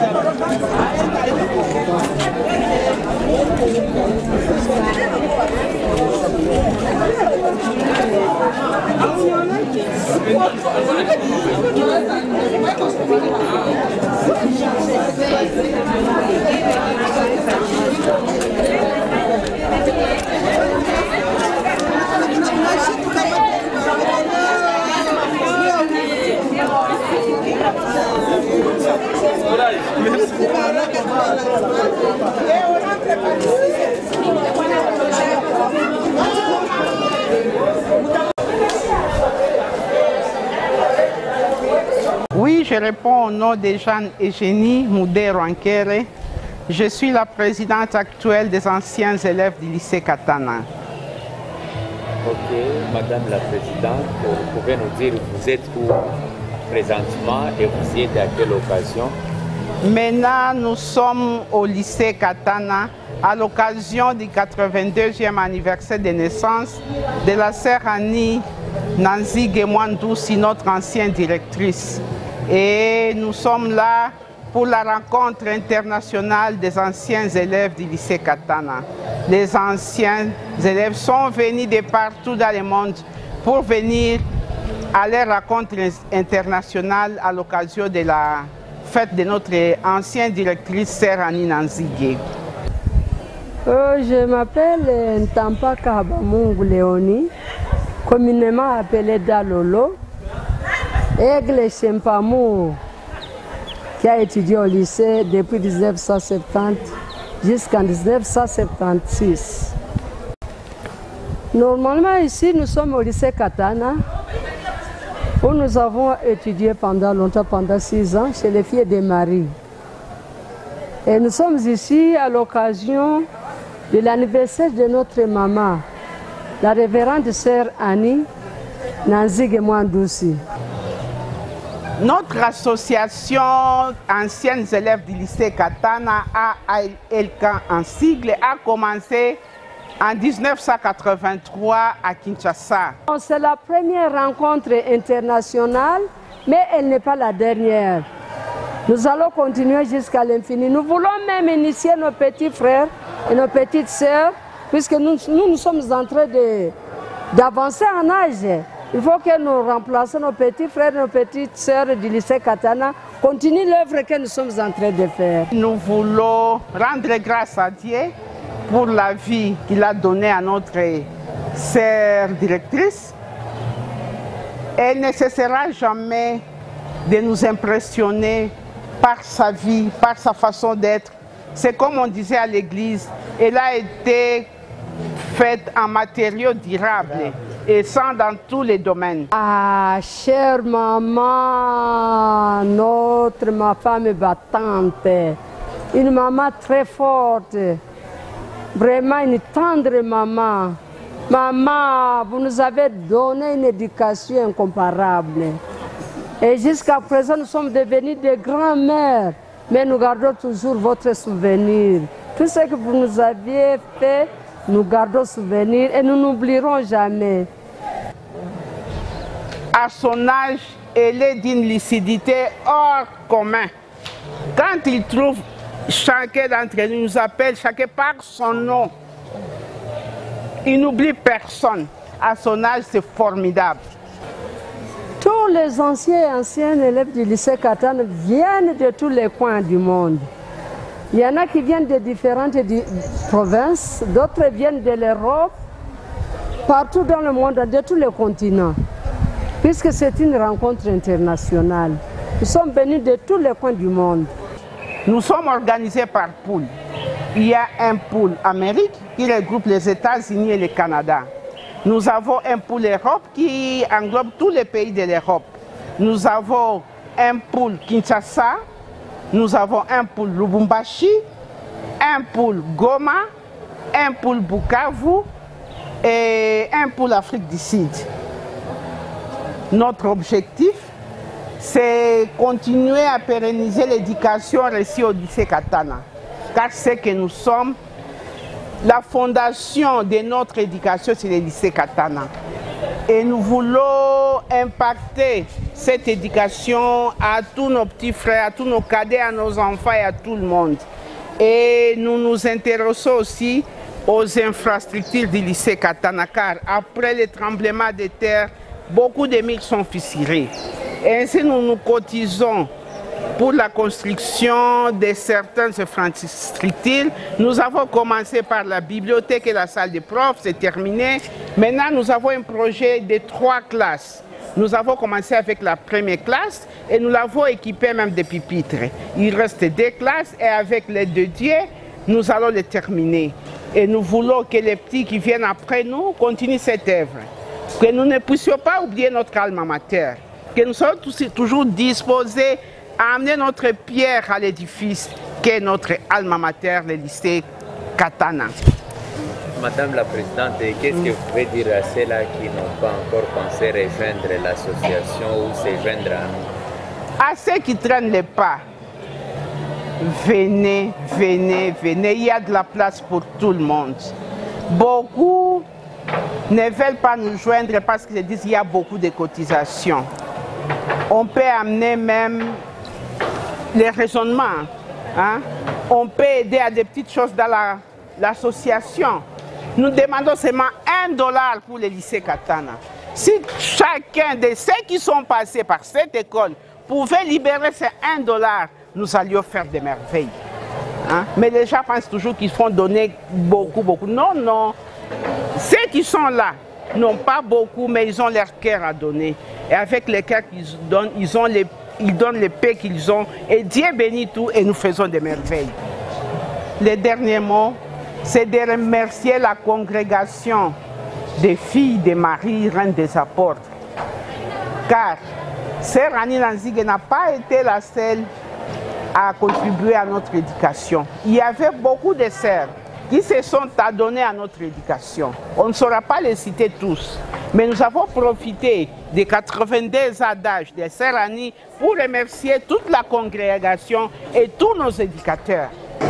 Oui, je réponds au nom de Jeanne Eugénie Moudé-Rankere. Je suis la présidente actuelle des anciens élèves du lycée Katana. Ok, Madame la Présidente, vous pouvez nous dire vous êtes où présentement et vous y êtes à quelle occasion? Maintenant, nous sommes au lycée Katana à l'occasion du 82e anniversaire de naissance de la sœur Annie Nanzige Mwandousi, notre ancienne directrice. Et nous sommes là pour la rencontre internationale des anciens élèves du lycée Katana. Les anciens élèves sont venus de partout dans le monde pour venir à la rencontre internationale à l'occasion de la fête de notre ancienne directrice, sœur Annie Nanzige. Je m'appelle Ntampa Kabamungu Léonie, communément appelée Dalolo. Aigle Chempamou, qui a étudié au lycée depuis 1970 jusqu'en 1976. Normalement, ici, nous sommes au lycée Katana, où nous avons étudié pendant longtemps, pendant 6 ans, chez les filles de Marie. Et nous sommes ici à l'occasion de l'anniversaire de notre maman, la révérende sœur Annie Nanzige Mwandousi. Notre association anciennes élèves du lycée Katana, AALK en sigle, a commencé en 1983 à Kinshasa. C'est la première rencontre internationale, mais elle n'est pas la dernière. Nous allons continuer jusqu'à l'infini. Nous voulons même initier nos petits frères et nos petites sœurs, puisque nous sommes en train d'avancer en âge. Il faut que nous remplacions nos petits frères et nos petites sœurs du lycée Katana, continuent l'œuvre que nous sommes en train de faire. Nous voulons rendre grâce à Dieu pour la vie qu'il a donnée à notre sœur directrice. Elle ne cessera jamais de nous impressionner par sa vie, par sa façon d'être. C'est comme on disait à l'église, elle a été faite en matériaux durables et sans dans tous les domaines. Ah, chère maman, ma femme battante, une maman très forte, vraiment une tendre maman. Maman, vous nous avez donné une éducation incomparable. Et jusqu'à présent, nous sommes devenus des grands-mères, mais nous gardons toujours votre souvenir. Tout ce que vous nous aviez fait, nous gardons souvenir et nous n'oublierons jamais. À son âge, elle est d'une lucidité hors commun. Quand il trouve chacun d'entre nous, nous appelle chacun par son nom. Il n'oublie personne. À son âge, c'est formidable. Tous les anciens élèves du lycée Katana viennent de tous les coins du monde. Il y en a qui viennent de différentes provinces, d'autres viennent de l'Europe, partout dans le monde, de tous les continents, puisque c'est une rencontre internationale. Nous sommes venus de tous les coins du monde. Nous sommes organisés par pôle. Il y a un pôle Amérique qui regroupe les États-Unis et le Canada. Nous avons un pôle Europe qui englobe tous les pays de l'Europe. Nous avons un pôle Kinshasa, nous avons un pôle Lubumbashi, un pôle Goma, un pôle Bukavu et un pôle Afrique du Sud. Notre objectif, c'est continuer à pérenniser l'éducation reçue au lycée Katana. Car c'est que nous sommes, la fondation de notre éducation, c'est le lycée Katana. Et nous voulons impacter cette éducation à tous nos petits frères, à tous nos cadets, à nos enfants et à tout le monde. Et nous nous intéressons aussi aux infrastructures du lycée Katana, car après les tremblements de terre, beaucoup de murs sont fissurés. Et ainsi nous nous cotisons pour la construction de certaines infrastructures. Nous avons commencé par la bibliothèque et la salle des profs, c'est terminé. Maintenant, nous avons un projet de 3 classes. Nous avons commencé avec la première classe et nous l'avons équipé même de pupitres. Il reste 2 classes et avec l'aide de Dieu, nous allons les terminer. Et nous voulons que les petits qui viennent après nous continuent cette œuvre. Que nous ne puissions pas oublier notre alma mater. Que nous soyons toujours disposés à amener notre pierre à l'édifice qu'est notre alma mater, le lycée Katana. Madame la Présidente, qu'est-ce que vous pouvez dire à ceux-là qui n'ont pas encore pensé rejoindre l'association ou se joindre à nous? À ceux qui traînent les pas, venez, venez, venez, il y a de la place pour tout le monde. Beaucoup ne veulent pas nous joindre parce qu'ils disent qu'il y a beaucoup de cotisations. On peut amener même les raisonnements. Hein? On peut aider à des petites choses dans l'association. Nous demandons seulement $1 pour le lycée Katana. Si chacun de ceux qui sont passés par cette école pouvait libérer ces $1, nous allions faire des merveilles. Hein? Mais les gens pensent toujours qu'ils font donner beaucoup, beaucoup. Non, non. Ceux qui sont là n'ont pas beaucoup, mais ils ont leur cœur à donner. Et avec le cœur qu'ils donnent, ils donnent les paix qu'ils ont. Et Dieu bénit tout et nous faisons des merveilles. Le dernier mot, c'est de remercier la congrégation des filles de Marie, reine des apôtres. Car Sœur Annie Nanzigue n'a pas été la seule à contribuer à notre éducation. Il y avait beaucoup de sœurs qui se sont adonnées à notre éducation. On ne saura pas les citer tous, mais nous avons profité des 82 ans d'âge de Sœur Annie pour remercier toute la congrégation et tous nos éducateurs.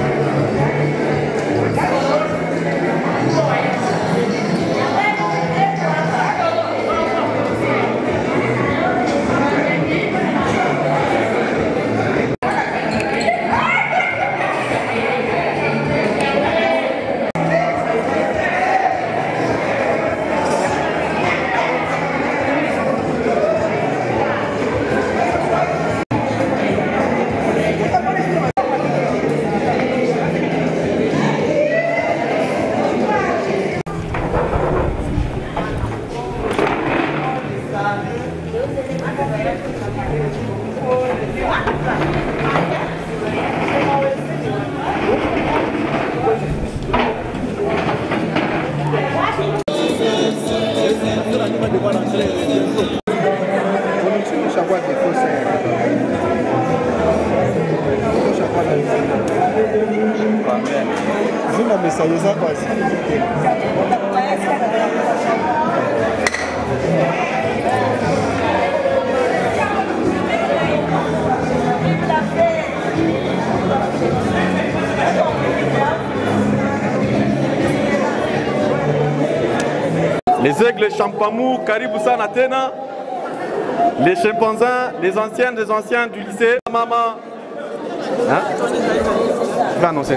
Les aigles Champamou, Karibu Sana Tena, les chimpanzins, les anciens des anciens du lycée, maman. Hein? Je vais annoncer.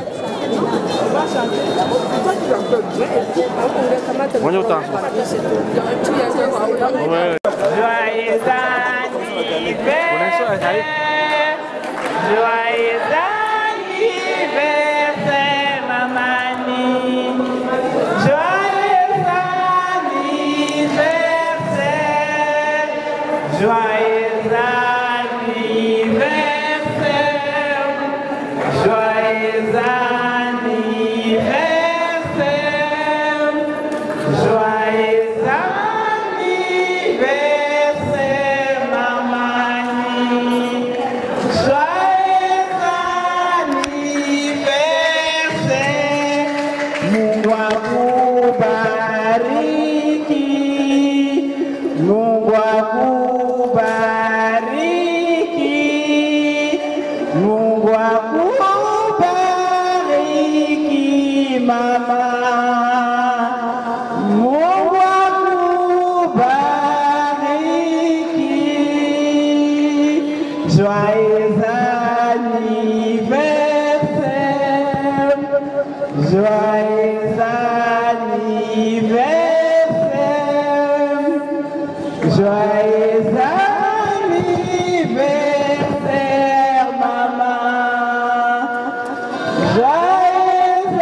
On est au temps. Ouais. Joyeux anniversaire, joyeux anniversaire, Mamani. Joyeux anniversaire, joyeux anniversaire, joyeux anniversaire, joyeux anniversaire, Mamani. Joyeux anniversaire, Mungu akubariki, Mungu akubariki, Mungu akubariki, mama. Mungu akubariki, Joyeux anniversaire, joyeux anniversaire, maman. Joyeux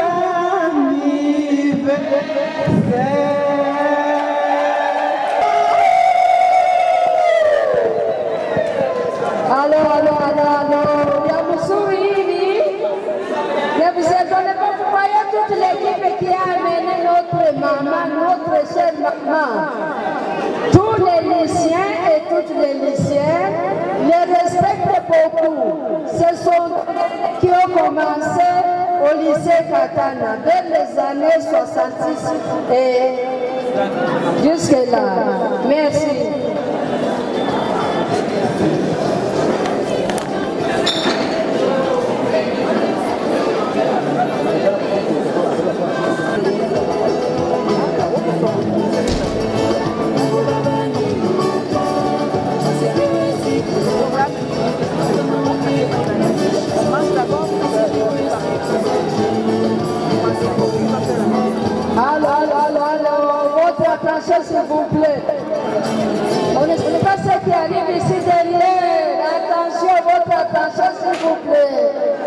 anniversaire. Allô. Bien vous souriez. Ne vous étonnez pas, vous voyez toute l'équipe qui a amené notre maman, notre chère maman. Tous les lycéens et toutes les lycéennes les respectent beaucoup. Ce sont qui ont commencé au lycée Katana dès les années 66 et jusque-là. Merci. Allô, votre attention s'il vous plaît. On ne sait pas ce qui arrive ici derrière. Attention, votre attention s'il vous plaît.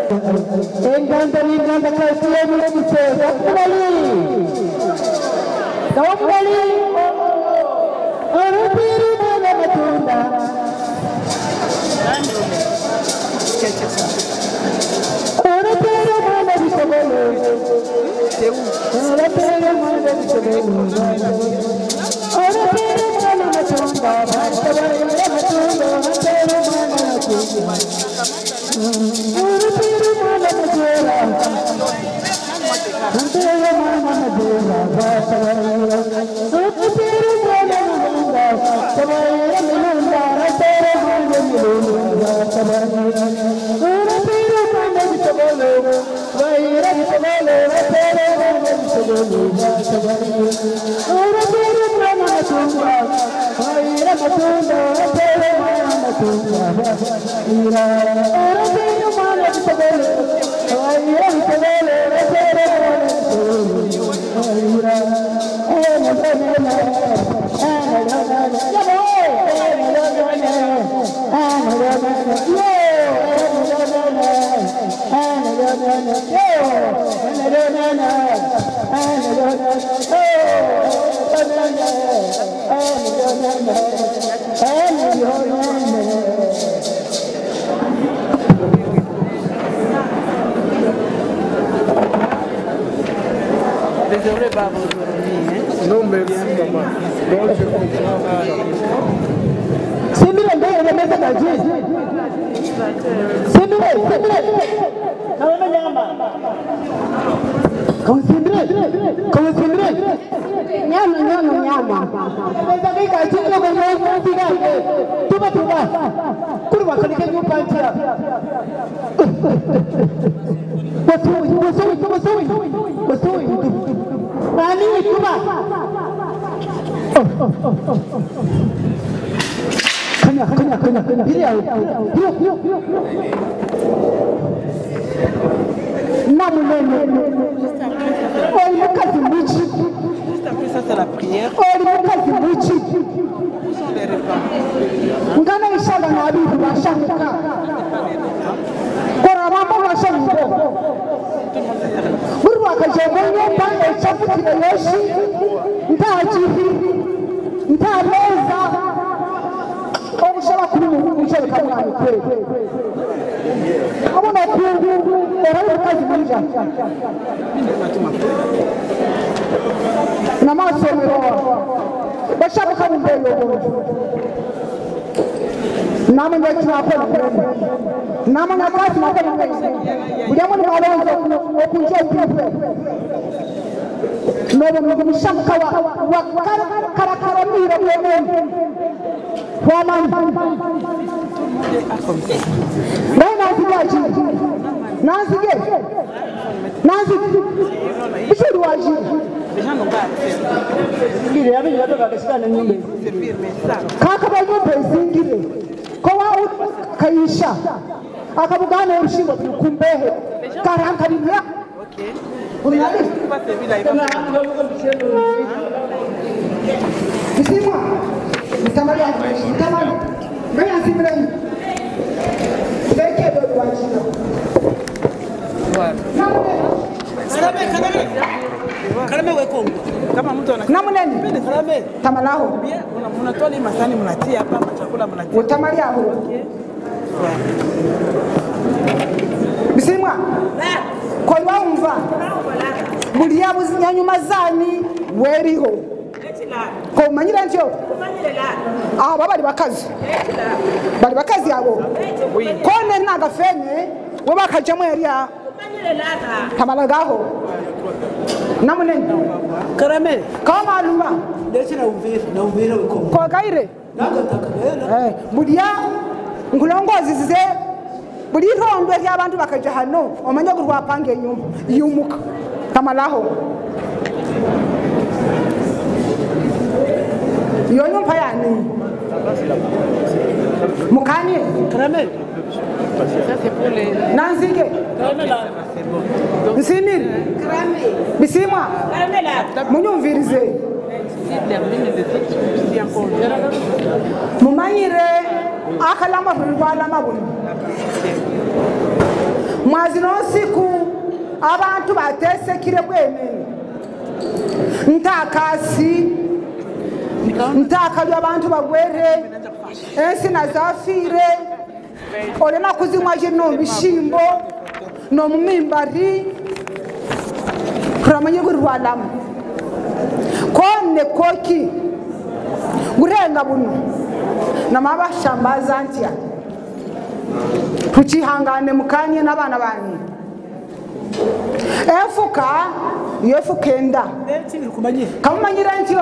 Désolé, pas vous non, merci, maman. Donc, je comprends. C'est mieux, on met ça dans Dieu. C'est mieux. Considérez. Nyama. Tuba. Kurwa kanike nyupantia. Wasui. Nani tuba. Kanya. Hiyo. Namulene. Juste après ça, c'est la prière. Où sont les repas? Ngana ishaga na abibu bashamuka. Kora mama bashamuka. Burwa kajongo pande chafuti na yoshi. Ntameza. Obushaka kuri mu bushaka kamwana kwe. Abona ku era kazi munja. Namasomero bashabuka mu mbere namwe ndakira namwe nakati nakati bujyamo n'abantu okunje kupe nobo mumushamka wa karakaramira mwene wamani nazige bishuru waji Les gens n'ont pas accès. Kaka banyumba ezingire kowa kayisha akabugana ebishimbo kumbehe karanka bimya Unalisi? Msimu. Mtamali. Mbona simleni? Ndeke ndo wachina. Karame wekongo. Kama mtu ana Namuneni. Karame. Tamalaho. Mnatoa ni masani mnatia hapa chakula mnatia. Utamali hapo. Msimu. Kwa wumva. Buli yabu zinyanyuma zani weriho. Ko manyira ntyo. Ah baba bali bakazi abo. Kone naga fene we bakajamo yariya. Tamalagaho. Namuneni. Karame. Kama aluma. Ndetse na uvira wekongo. Ko gaire. Nakataka. Bulia ngulongozi zize buli rondo y'abantu bakaja hano omanya gurwa pange nyuma yumuka tamalaho yo nyumpa yani mukanye Karame. nanzige nsimiri bisimwa munyumvirize mumanyire akalama rwala mabuni mwazi no siku abantu batesekire kwemene ntakasi ntakali abantu bagwere ensi nazafire ole nakuzimwa jino bishimbo no mumimbari kuramanye rwala kone koki gurenga buno namabashambaza ntia tuchihangane mukanye nabana bani efuka yefukenda kamanyira ntyo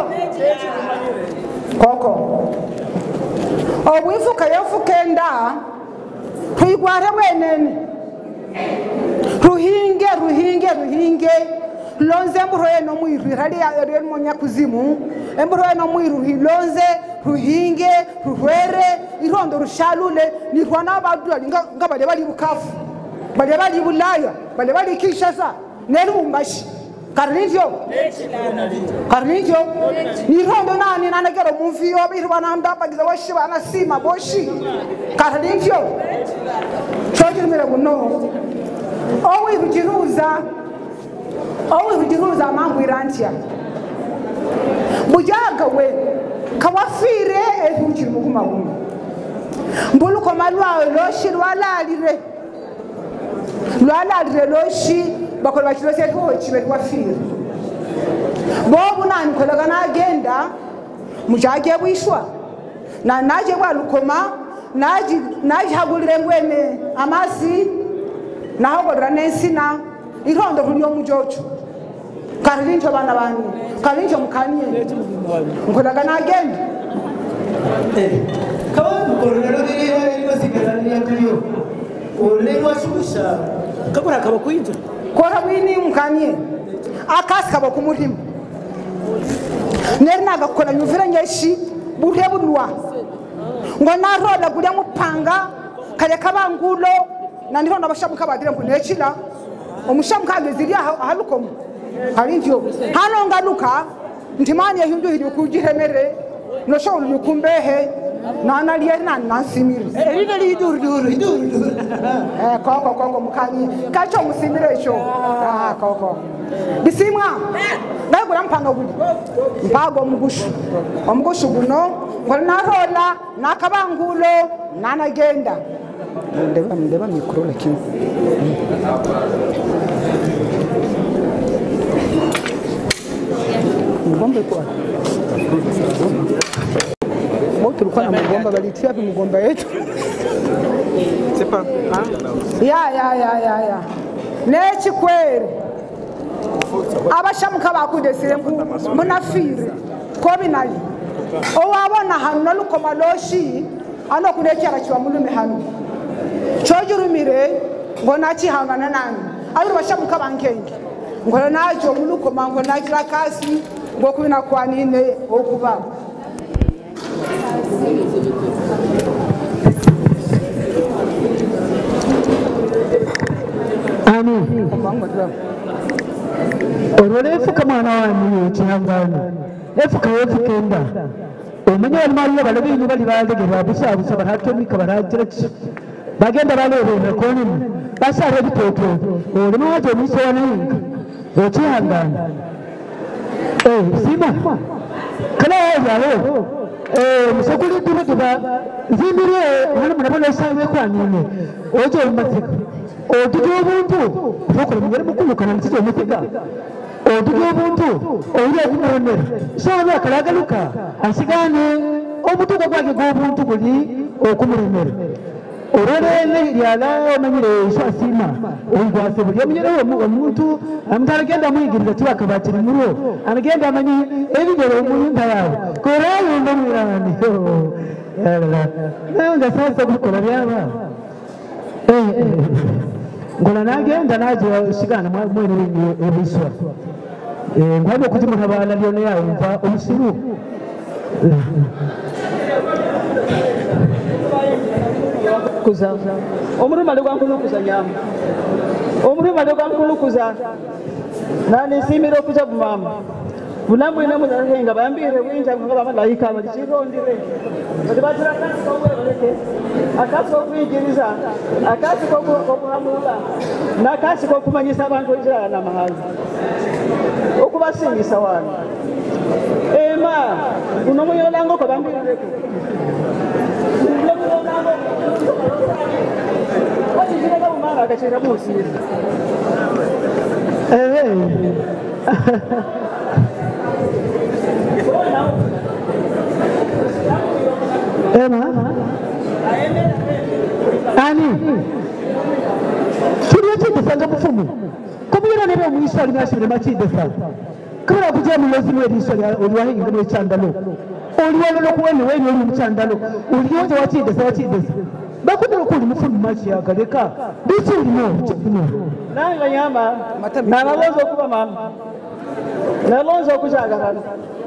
koko obwifuka yefukenda twigware wenene ruhinge lonze mbroye no mwiru hali ya monya kuzimu embroye no mwiru hilonze ruhinge ruhwere irondo rushalule ni rwana badura ngabale bali bukafu bale bali bulaya bale bali kishasa nerumbashi karnivyo ni rondo nani nanagero mumvio birwana ndabagiza washiba na sima boshi karnivyo chojimere guno owe bijiruza mambo irantia bujaga we kawafire ehujiri muguma gumu mbulu ko malwa loshi lwalalire loshi bakora bakirose ko kibe kwafire bobu nani kolaga nagenda mujage bwishwa na naje bwalukoma naji hagulire ngwene amasi nahogorera nensina irondo ryo mujojo karinjo bana bani karinjo mukaniye nkolaga nagenda Kawa mukorero riri basigaraniya kuriyo ole washusha kakora kaba kuinja kora wini mukaniye akasi kaba kumurima nerina gakora nyuvira nyeshi burye bunwa ngo narola gurya mupanga kare kabangulo nandiro ndabashamuka badire mbunekira omushamuka ageziri ahalukomo harinjo hano ngaluka ntimanye hindu hiri kugiremere no shawulu yukumbehe nana liye nasimiri erine liduru koko mukanye kacho musimire cyo koko bisimwa ngagura mpanga gudi mpago omugushu guno ngo narola nakabangulo nanagenda ndeba mikro lakini mugombe kwa moto tulikuwa na mugomba balitia hapo mugomba yetu sepa ya nechi kweri abashamuka bakudesire munafire ko binali owabona hano lukoma loshi ano kunekera kiba mulume hano chojurumire ngo nakihangana nani abiri bashamuka bankenge ngo najo mulukoma ngo nakira kasi ngo kubina kwanine okuba amen Orole fuka mwana wani chihangano. Efuka kenda. Omenye walmariya balabe ni bali balegera busa baratomika baragira bagenda balebe konini basare bitoko ole mwaje miso wanayinga ochihangana sima kala yawo musokuli tuba zimire hano munabona sawe kwanine oje umatsika otuge ubuntu ukokora mugere mukulukana ntizo mutega otuge ubuntu oire kumuremera sawe akalagaluka asigane obutuko bwake bw'obuntu buli okumuremera ororene lyala omanyire shasima ongwase buli amanyire omuntu amutaragenda muyigiriza tibakabatira muro anagenda amanyi ebigero omuyumba yawe korayo ndamwirani nanga sasa gukora byaba ngola nagenda naje shigana mwene ebiswa ngwabo kuti mutabala lyone yawe mva omusiru kuza omurima legwankulukuza nyama omurima legwankulukuza nani simiro kuja kumama bulambu ina muzahenga bayambire winja ngaba malayika balichirondire batibatira kasi kwa baleke akasi kwa kwigiriza akasi kwa kuhamula na kasi kwa kumanyisa abantu ijana na mahazi okubasingisa wana ema unomuyola ngo kabambire ko akachira musi ani kiriya kidesanga mufumu kumira nebe mwisali nasibire makidesa kubera kujya mu lezi mwe risali oliwahinga mu cyandalo oliwalo lokuwene wene oli mu cyandalo oliyoje wakidesa bakudura kuli mufumu machi yakaleka bisuri no nanga nyama nalonzo kuba mama nalonzo kujaga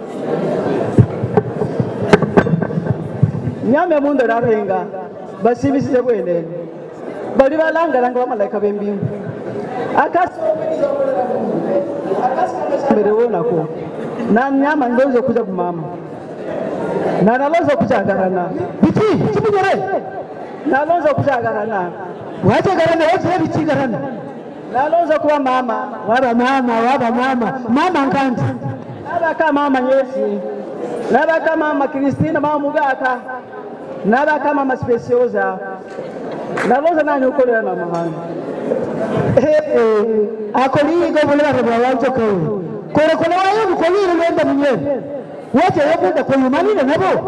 nyame munde narenga basibisize bwene bali balanga bamalayika bembingu mbere wona ko na nyama ndonzo kuja kumama na nalonzo kujagarana biti kimunyere nalonzo kujagarana wajagarana wote bichigarana nalonzo kuba mama waba mama nkanti naba kama mama Yesu naba kama mama Kristina mama Mugaka naba kama mama Speciosa nalonzo nani ukolera na mahani akoligo bulera bwawanjo ko kore wayo mukolira nenda munyene wote yabuda kumanira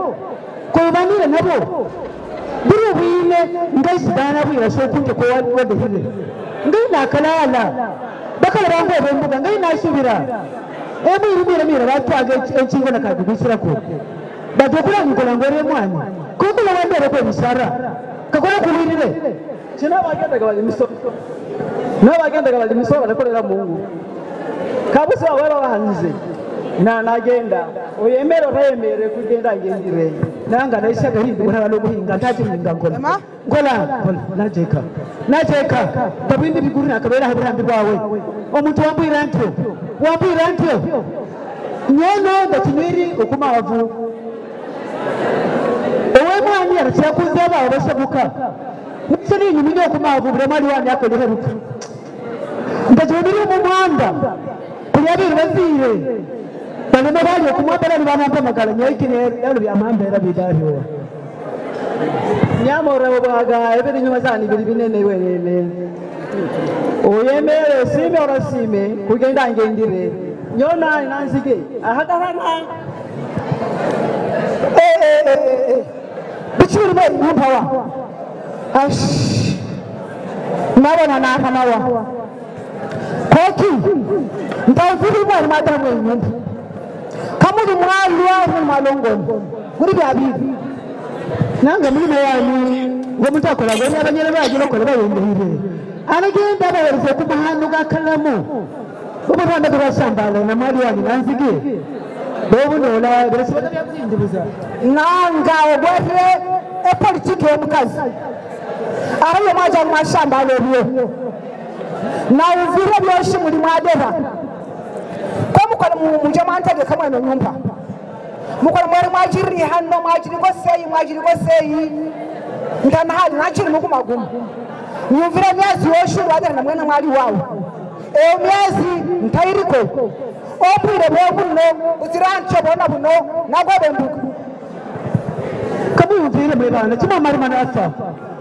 nabo biro bwine ngaisibana bwira so kunje ko wode hile ngaina kalala bakala bango bembuga ngaina shubira mira batwaga ekingo nakagubisira ko badokura ngola ngore mwanya kuko wandere ko bisara kakora kulirire china bagendaga bali miso barakorera Mungu kabusi wawe bahanze na nagenda oyemera rayemere kugenda ngendire nanga naishaga hindura no guhinga ntacyo hinga ngola najeka tabindi biguru nakabera haburambi bwawe omuntu wambwira ntyo nyono ndakinwiri okumavu owe mwani arachakuza bawe bashabuka Sini nyuminyo okumavu buramali wandi akolera rutu ndajobiri mu mwanda kulyabiri bazire bane bali okumwambala nibanampa magala nyoikine yalo byamambera bidariwa nyamo rabo baga ebiri nyuma zani biri binene wenene oyemere sime orasime kugenda ngendire nyona nanzige ahagarana bichuri be mpawa ash nabona nakanawa koki ntawufiri mwa madamwe nyumba kamuri mwalwa malongo muri byabibi nanga muri mayani ngo mutakora ngo abanyere baje bakora bayendehire anagenda bahereze ku mahanu gakalamu ubu banda turasambala na mali wani nanzige bobu nola birase byabyindibuza nanga obwere politiki y'omukazi ariyo maja mu mashamba alebyo na uvire byoshi muri mwadeba mukora mu jamanta de kamwe no nyumba mukora mwari mwajiri hano mwajiri ko seyi ndana hali nakiri mukumagumu nyumvira myezi yoshuru adana na mwana mwari wawe myezi ntayiriko opire bobuno uzirancho bona buno nagobe mbuku kabuyumvire mwebana chima mari manasa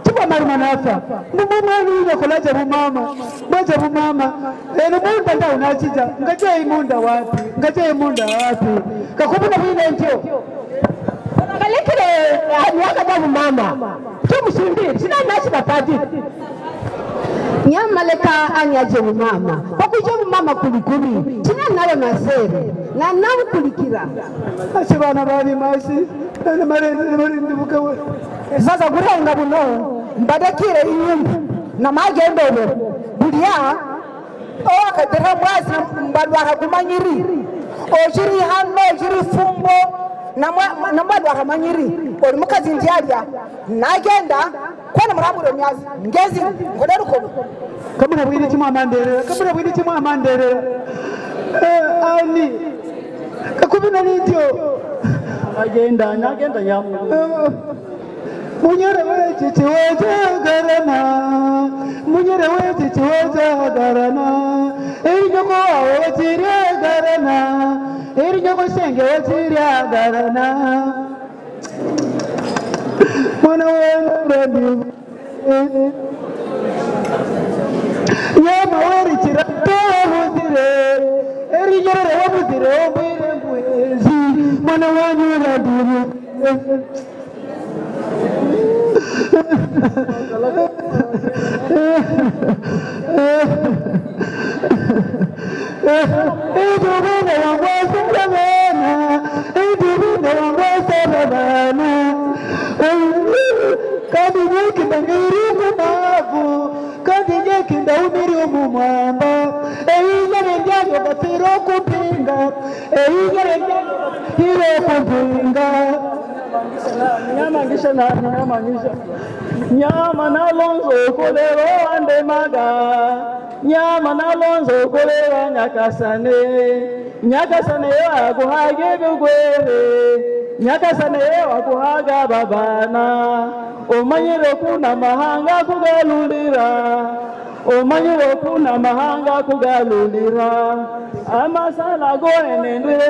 mumwana uyo kolaje bumama baje bumama munda nda unachija ngaje imunda wapi kakubuna bine ntyo kalekile anyaka da bumama tumushindire sina nachi bapadi nyamaleka anyaje bumama bakuje bumama kulikuli sina nawe masere na nawe kulikira ashibana bali mashi na marende bukawe sasa kurenga buno mbadakire inyumba na magendolo bulia akatera mwazi mbadwa hakumanyiri ojiri hano ojiri fumbo na mbadwa hakumanyiri oli mukazi ndialia nagenda kwana muramuro myazi ngezi ngoderuko kamuna bwiri chimwa amandere ani kakubina nityo agenda nyamu munyere wechi chiweja garana irinyoko wawe chiria garana irinyoko senge chiria garana mwana wenu nyama wari chirato wuzire irinyore wuzire wubire mwezi mwana wanyu raduru nyama na lonzo kolero ande maga nyama na lonzo kolero nyakasane wa kuhage bugwere nyakasane wa kuhaga babana omanyiro kuna mahanga kugalulira amasala goene ndwire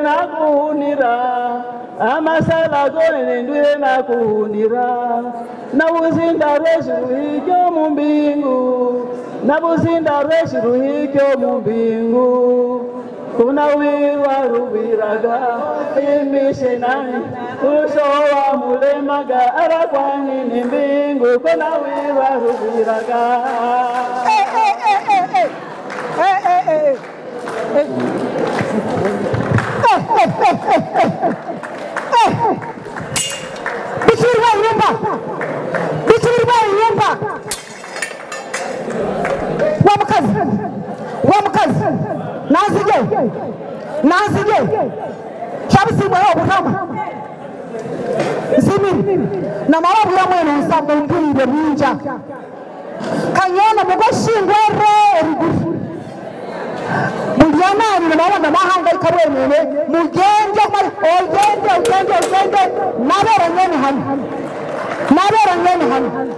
na kuhunira nabuzinda reshuruhikyo mu mbingu kuna wirwa rubiraga imishe nani usowa mulemaga arakwani ni mbingu kuna wirwa rubiraga Bishirwa nyumba wa mkazi nazije shabisi mwa obutama zimi na mawabu ya mwene usamba umpulire ninja kanyona mugashingwere erigufu mulianani na mawanda mahanga ikabwenene mugende nabera nyeni hano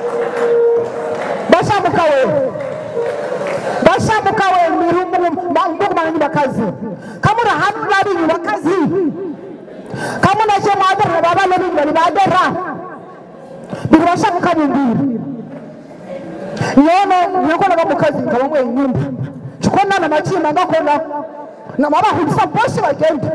bashamukawe mirumu mbugu manani bakazi kamura hanu nabinyu bakazi kamuna shema adara baba lobi badara birashamuka bimbiri nyakona bamukazi kabamwe nyumba chikona na machima ngakona na mabahulisa bose bagende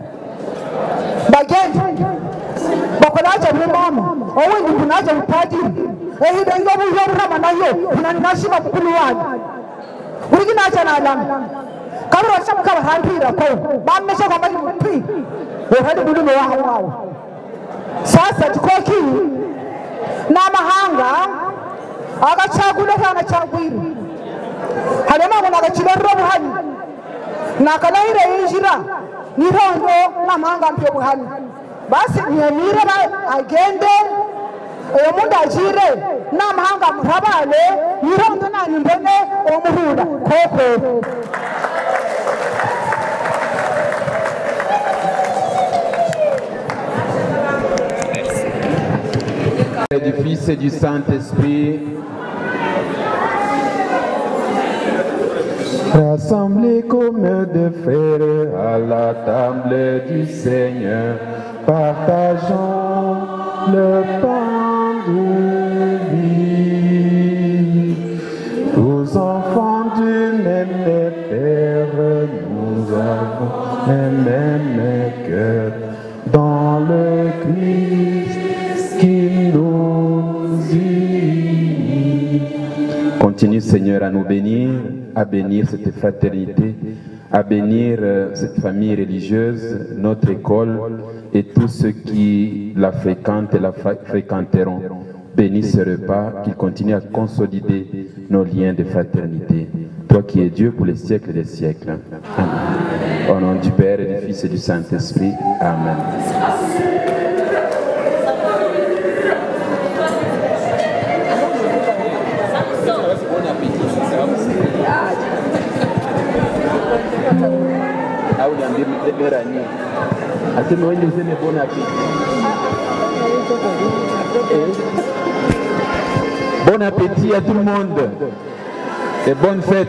bakonaje mumama owindi kunaje upadiri ehide ngobu yorama nayo kunanashima mukulu wanyu urigi naje nalama kabura shamuka bahambira ko bamesha kwa mali mupi ohadi bulume wawo sasa chikoki na mahanga agachagula kana chagwiri halema mwana agachirero buhani nakalaire injira nirondo na mahanga mpyo buhani basi nyemire agende omuntu ajire na mahanga murabale nirondo nani mbone omuhura koko Et du Fils et du Saint-Esprit. Rassemblés comme des frères à la table du Seigneur, partageons le pain de vie. Tous enfants du même Père, nous avons un même cœur dans le Christ qui nous unit. Continue, Seigneur, à nous bénir, à bénir cette fraternité, à bénir cette famille religieuse, notre école et tous ceux qui la fréquentent et la fréquenteront. Bénis ce repas, qu'il continue à consolider nos liens de fraternité. Toi qui es Dieu pour les siècles des siècles. Amen. Au nom du Père et du Fils et du Saint-Esprit. Amen. Bon appétit à tout le monde et bonne fête.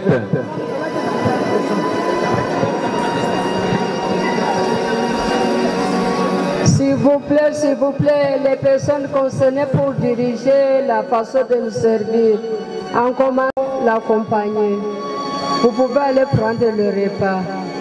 S'il vous plaît, les personnes concernées pour diriger la façon de nous servir, en comment l'accompagner. Vous pouvez aller prendre le repas.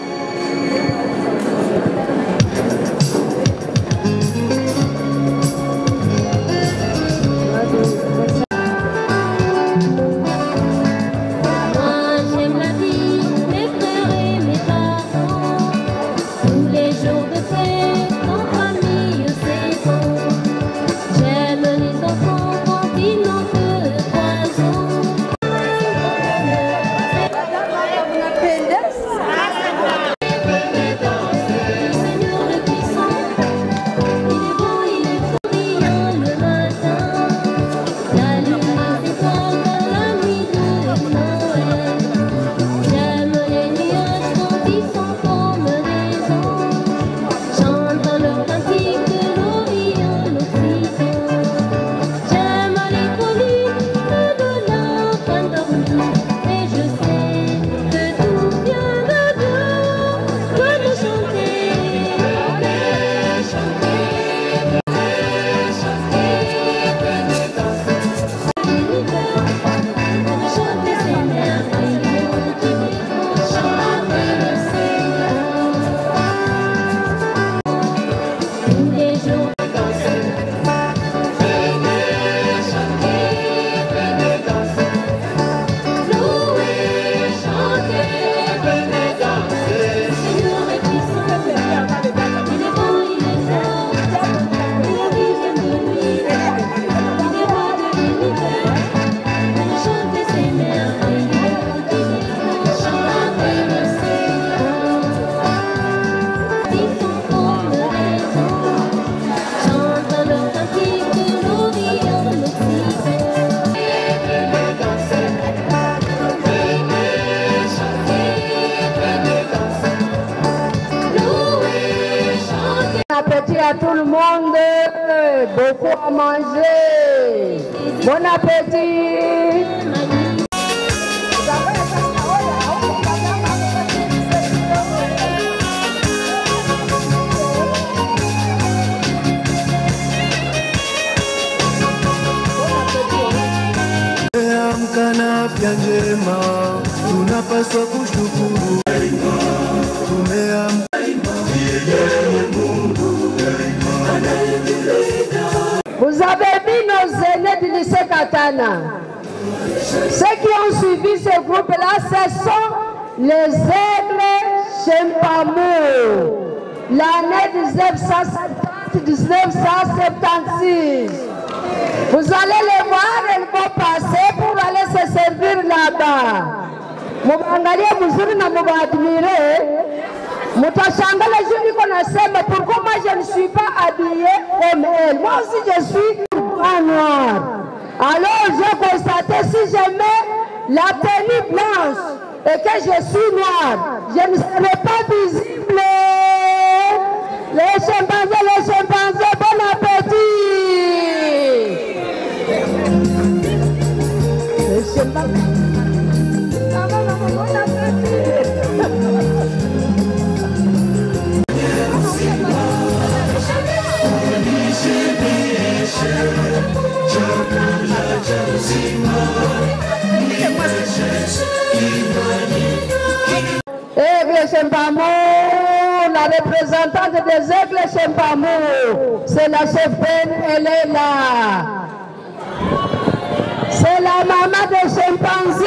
À tout le monde, beaucoup à manger. Bon appétit. Amkana afya njema, tunapaswa kushukuru. Tumeamka Vous avez vu nos aînés du lycée Katana. Ceux qui ont suivi ce groupe-là, ce sont les aigles Champamou. L'année 1970-1976. Vous allez les voir, ils vont passer pour aller se servir là-bas. Moubangalia muzuri na mouba-admirer. Mutashanga les jeunes qu'on a fait, mais pourquoi moi je ne suis pas habillée comme elle? Moi aussi je suis en noir. Alors j'ai constaté si je mets la tenue blanche et que je suis noire, je ne serai pas visible. Les chimpanzés, bon appétit! Aigle Chempamou, la représentante des Aigles Chempamou, c'est la cheftaine, elle est là. C'est la maman des chimpanzés.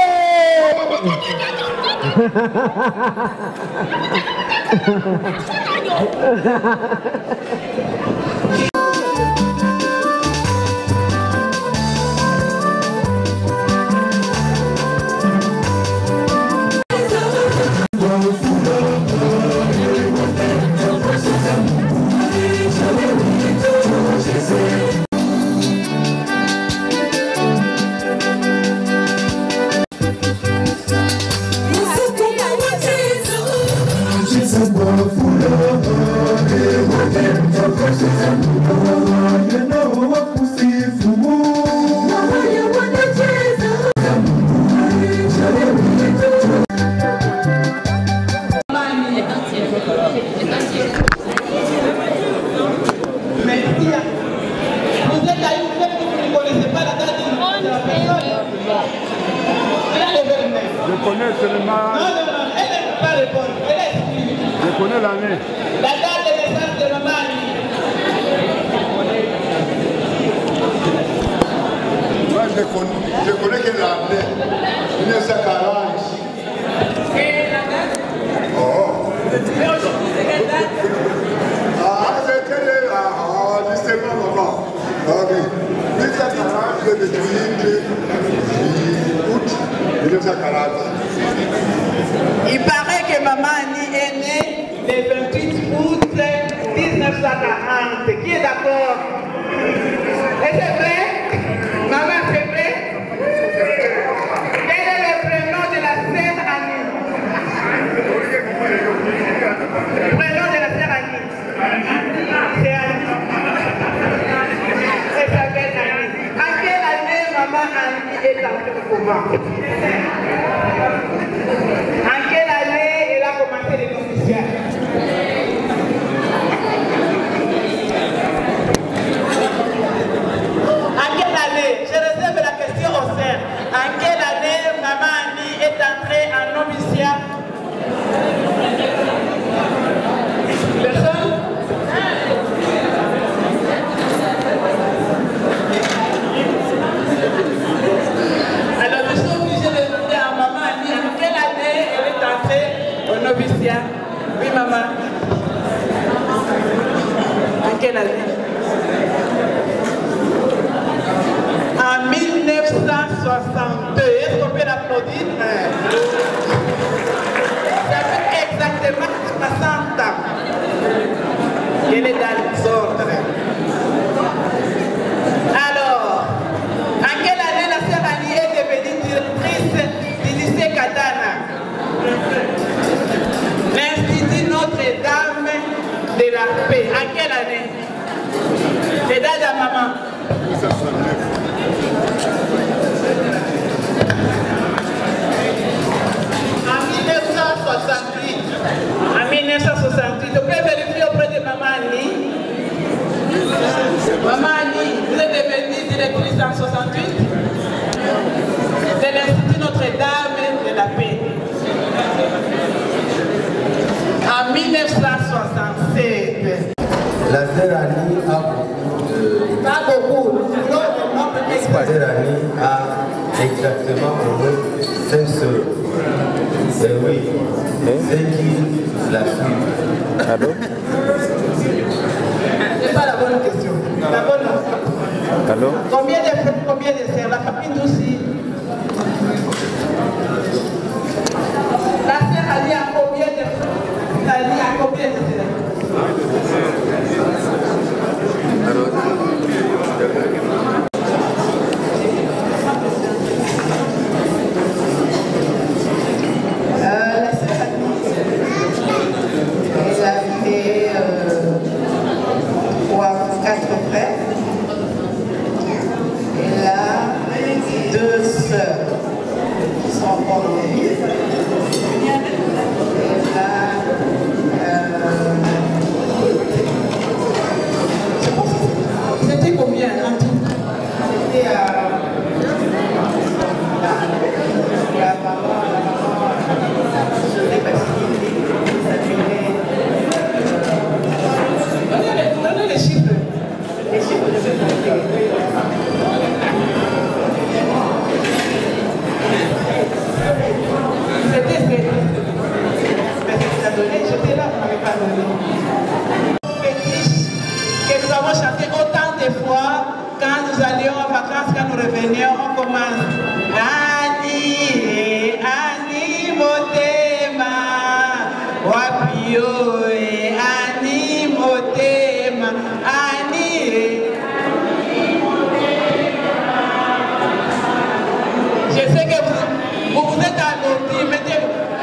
Je connais seulement. Non, elle ne peut pas répondre. Elle est exclue. Je connais l'année. La date de naissance de maman Annie. Moi, je connais que l'année. 1940. Oh. Ah, c'était justement maman. Ok. 1940, le 28 août 1940. Il paraît que maman Annie est née le 28 août 1940. Qui est d'accord? Et c'est vrai? Maman, c'est vrai? Quel est le prénom de la sœur Annie? Le prénom de la sœur Annie? C'est Annie. Elle s'appelle Annie. En quelle année maman Annie est entrée au couvent? En quelle année elle a commencé les noviciats? En quelle année? Je réserve la question au sein. En quelle année maman Annie est entrée en noviciat? Personne? Alors je suis obligée de demander à maman Annie en quelle année elle est entrée au noviciat. Oui maman. En quelle année? En 1962. Est-ce qu'on peut l'applaudir? Ça fait exactement 60 ans. Elle est dans les ordres. Alors, en quelle année la sœur Annie est devenue directrice du lycée Katana? L'Institut Notre-Dame de la Paix. En quelle année? C'est d'âge à maman. En 1968. En 1968. On peut vérifier auprès de maman Annie. Maman Annie, vous êtes devenue directrice en 68 de l'Institut Notre-Dame de la Paix. En 1967. La sœur Annie a beaucoup de... Pas beaucoup. La sœur Annie a exactement au moins 5 sœurs. Et oui, c'est qui la suit. Allô? C'est pas la bonne question. La bonne. Allô? Combien de frères, combien de sœurs? La famille aussi. La sœur Annie a combien de frères? Annie a combien de sœurs? Deux yo anime au thème, je sais que vous êtes à mettez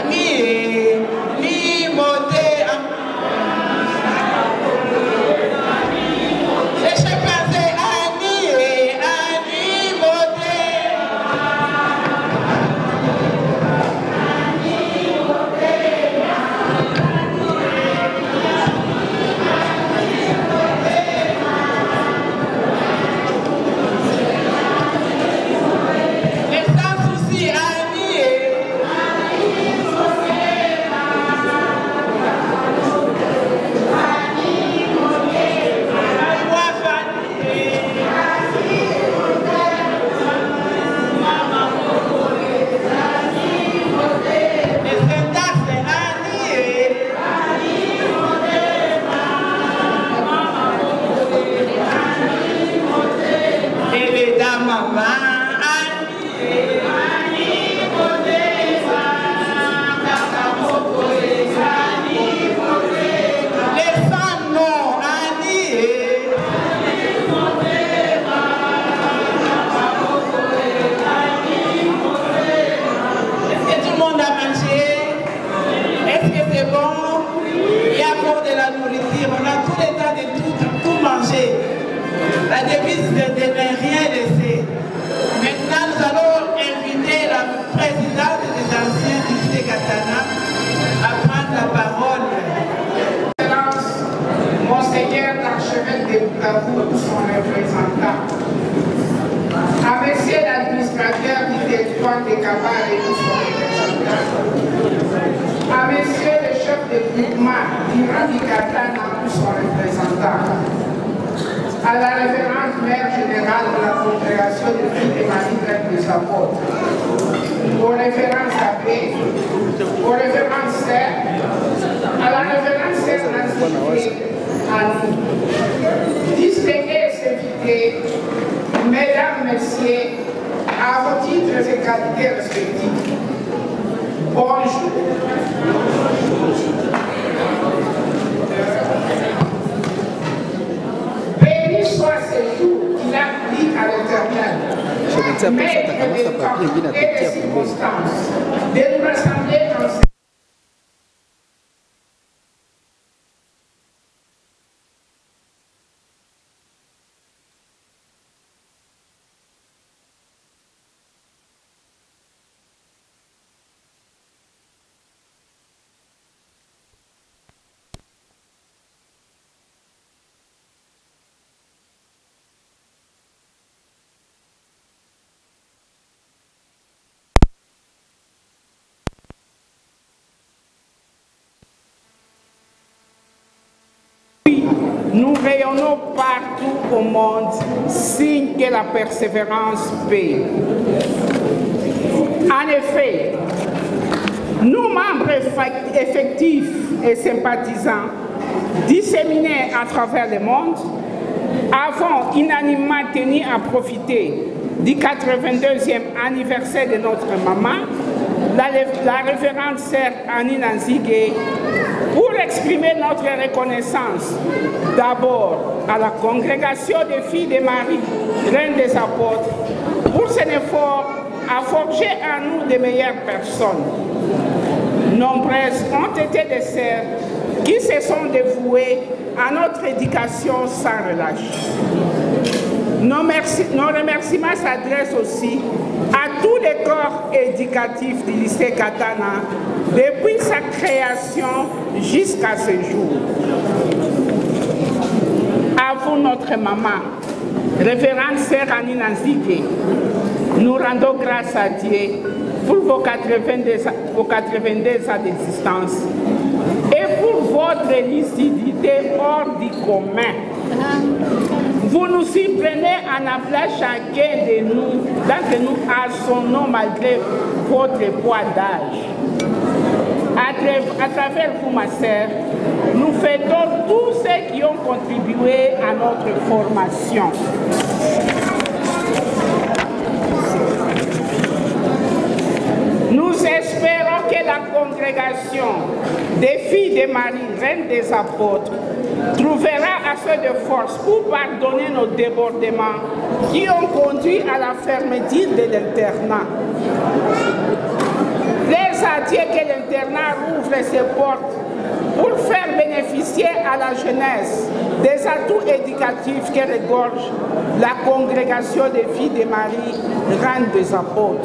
la devise de ne rien laisser. Maintenant, nous allons inviter la présidente des anciens du lycée Katana à prendre la parole. Monseigneur l'archevêque de Bukavu ou son représentant, à monsieur l'administrateur du territoire de Kabare ou son représentant, à monsieur le chef de groupement du Katana ou son représentant, à la révérende mère générale de la congrégation de filles de Marie-Grève des Apôtres, aux références abbés, aux références sœurs, à la révérende sœur Nancy Annie, distingués et invités, mesdames, messieurs, à vos titres et qualités respectifs. Bonjour. Béni soit ce jour qu'il applique à l'Éternel, maître des temps et des circonstances, de nous rassembler en ce nous rayonnons partout au monde, signe que la persévérance paie. En effet, nous, membres effectifs et sympathisants, disséminés à travers le monde, avons unanimement tenu à profiter du 82e anniversaire de notre maman, la révérende sœur Annie Nanzigué, pour exprimer notre reconnaissance d'abord à la congrégation des filles de Marie, reine des apôtres, pour son effort à forger en nous de meilleures personnes. Nombreuses ont été des sœurs qui se sont dévouées à notre éducation sans relâche. Nos remerciements s'adressent aussi à tous les corps éducatifs du lycée Katana depuis sa création jusqu'à ce jour. À vous, notre maman, révérende sœur Annie Nanzigué, nous rendons grâce à Dieu pour vos 82 ans d'existence et pour votre lucidité hors du commun. Vous nous surprenez en appelant chacun de nous, d'entre nous, à son nom malgré votre poids d'âge. À travers vous, ma sœur, nous fêtons tous ceux qui ont contribué à notre formation. Nous espérons que que la congrégation des filles de Marie, reine des apôtres, trouvera assez de force pour pardonner nos débordements qui ont conduit à la fermeture de l'internat. Plaise à Dieu que l'internat ouvre ses portes pour faire bénéficier à la jeunesse des atouts éducatifs que regorge la congrégation des filles de Marie, reine des apôtres.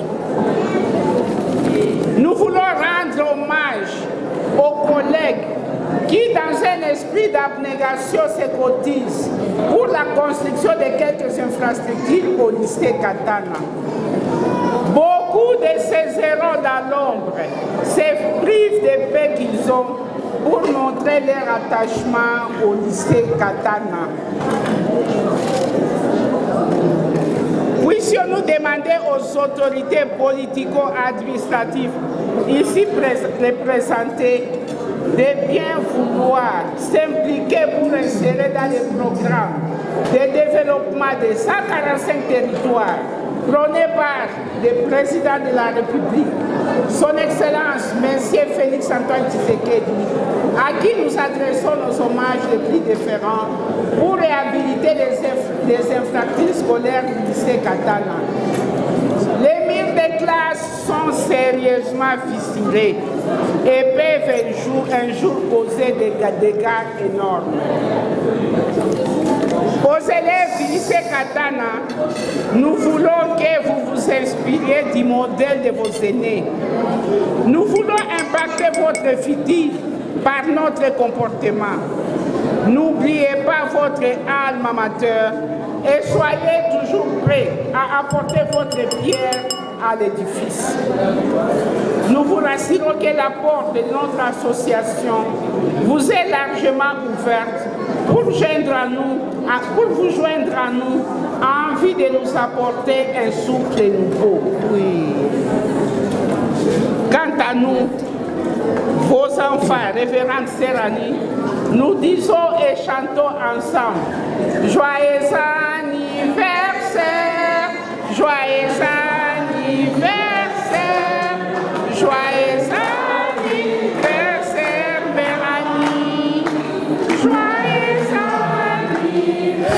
Nous voulons rendre hommage aux collègues qui, dans un esprit d'abnégation, se cotisent pour la construction de quelques infrastructures au lycée Katana. Beaucoup de ces héros dans l'ombre se privent des paix qu'ils ont pour montrer leur attachement au lycée Katana. Puissions-nous demander aux autorités politico-administratives ici représentées de bien vouloir s'impliquer pour insérer dans les programmes de développement de 145 territoires prônés par le président de la République, son Excellence, M. Félix-Antoine Tshisekedi, à qui nous adressons nos hommages les plus déférents pour réhabiliter les infrastructures scolaires du lycée Katana. Les murs de classe sont sérieusement fissurés et peuvent un jour causer des dégâts énormes. Aux élèves du lycée Katana, nous voulons que vous vous inspiriez du modèle de vos aînés. Nous voulons impacter votre futur par notre comportement. N'oubliez pas votre alma mater et soyez toujours prêts à apporter votre pierre à l'édifice. Nous vous rassurons que la porte de notre association vous est largement ouverte pour vous joindre à nous en envie de nous apporter un souffle nouveau. Oui. Quant à nous, vos enfants, révérende sœur Annie, nous disons et chantons ensemble. Joyeux anniversaire, joyeux anniversaire, joyeux anniversaire, Mère-Annie, joyeux anniversaire.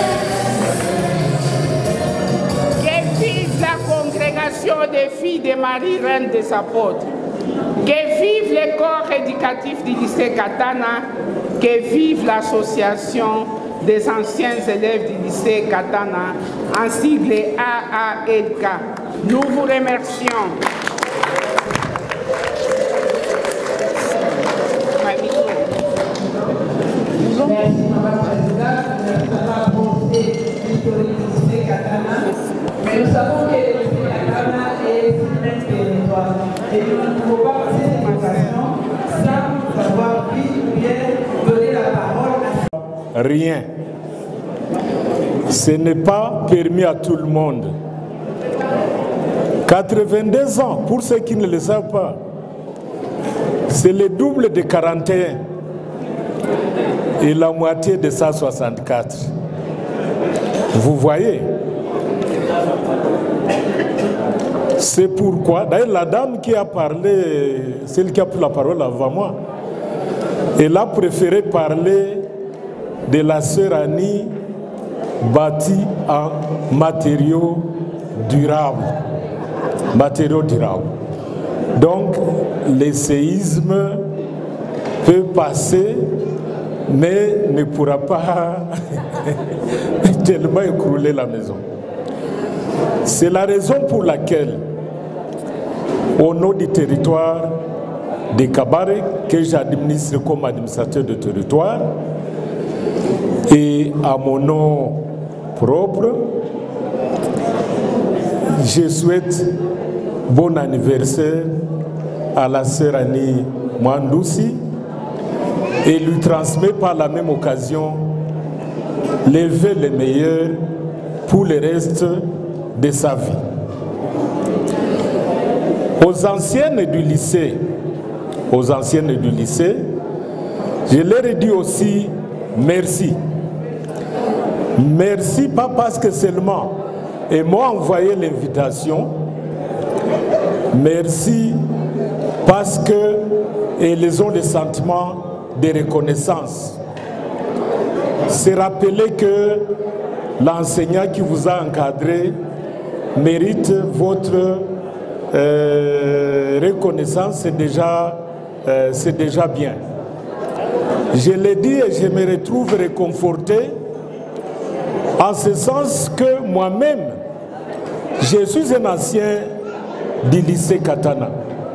Que vive la congrégation des filles de Marie, reine des apôtres. Que vive les corps éducatifs du lycée Katana, que vive l'association des anciens élèves du lycée Katana, en sigle AALK. Nous vous remercions. Merci, Madame la Présidente. Merci d'avoir porté l'historique du lycée Katana. Mais nous savons que le lycée Katana est un territoire. Et nous ne pouvons pas passer cette occasion sans avoir vu ou bien donner la parole à... Rien. Ce n'est pas permis à tout le monde. 82 ans, pour ceux qui ne le savent pas, c'est le double de 41 et la moitié de 164. Vous voyez? C'est pourquoi, d'ailleurs la dame qui a parlé, celle qui a pris la parole avant moi, elle a préféré parler de la sœur Annie bâtie en matériaux durables. Matériaux durables. Donc, le séisme peut passer, mais ne pourra pas tellement écrouler la maison. C'est la raison pour laquelle, au nom du territoire de Kabare, que j'administre comme administrateur de territoire, et à mon nom propre, je souhaite bon anniversaire à la sœur Annie Mwandoussi et lui transmets par la même occasion les vœux les meilleurs pour le reste de sa vie. Aux anciennes du lycée, je leur ai dit aussi merci. Merci, pas parce que seulement ils m'ont envoyé l'invitation. Merci parce qu'ils ont le sentiment de reconnaissance. C'est rappeler que l'enseignant qui vous a encadré mérite votre reconnaissance, c'est déjà bien. Je l'ai dit et je me retrouve réconforté en ce sens que moi-même, je suis un ancien du lycée Katana.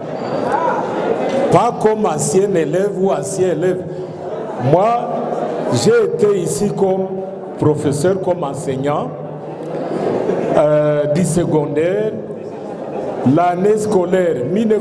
Pas comme ancien élève ou ancien élève. Moi, j'ai été ici comme professeur, comme enseignant du secondaire. L'année scolaire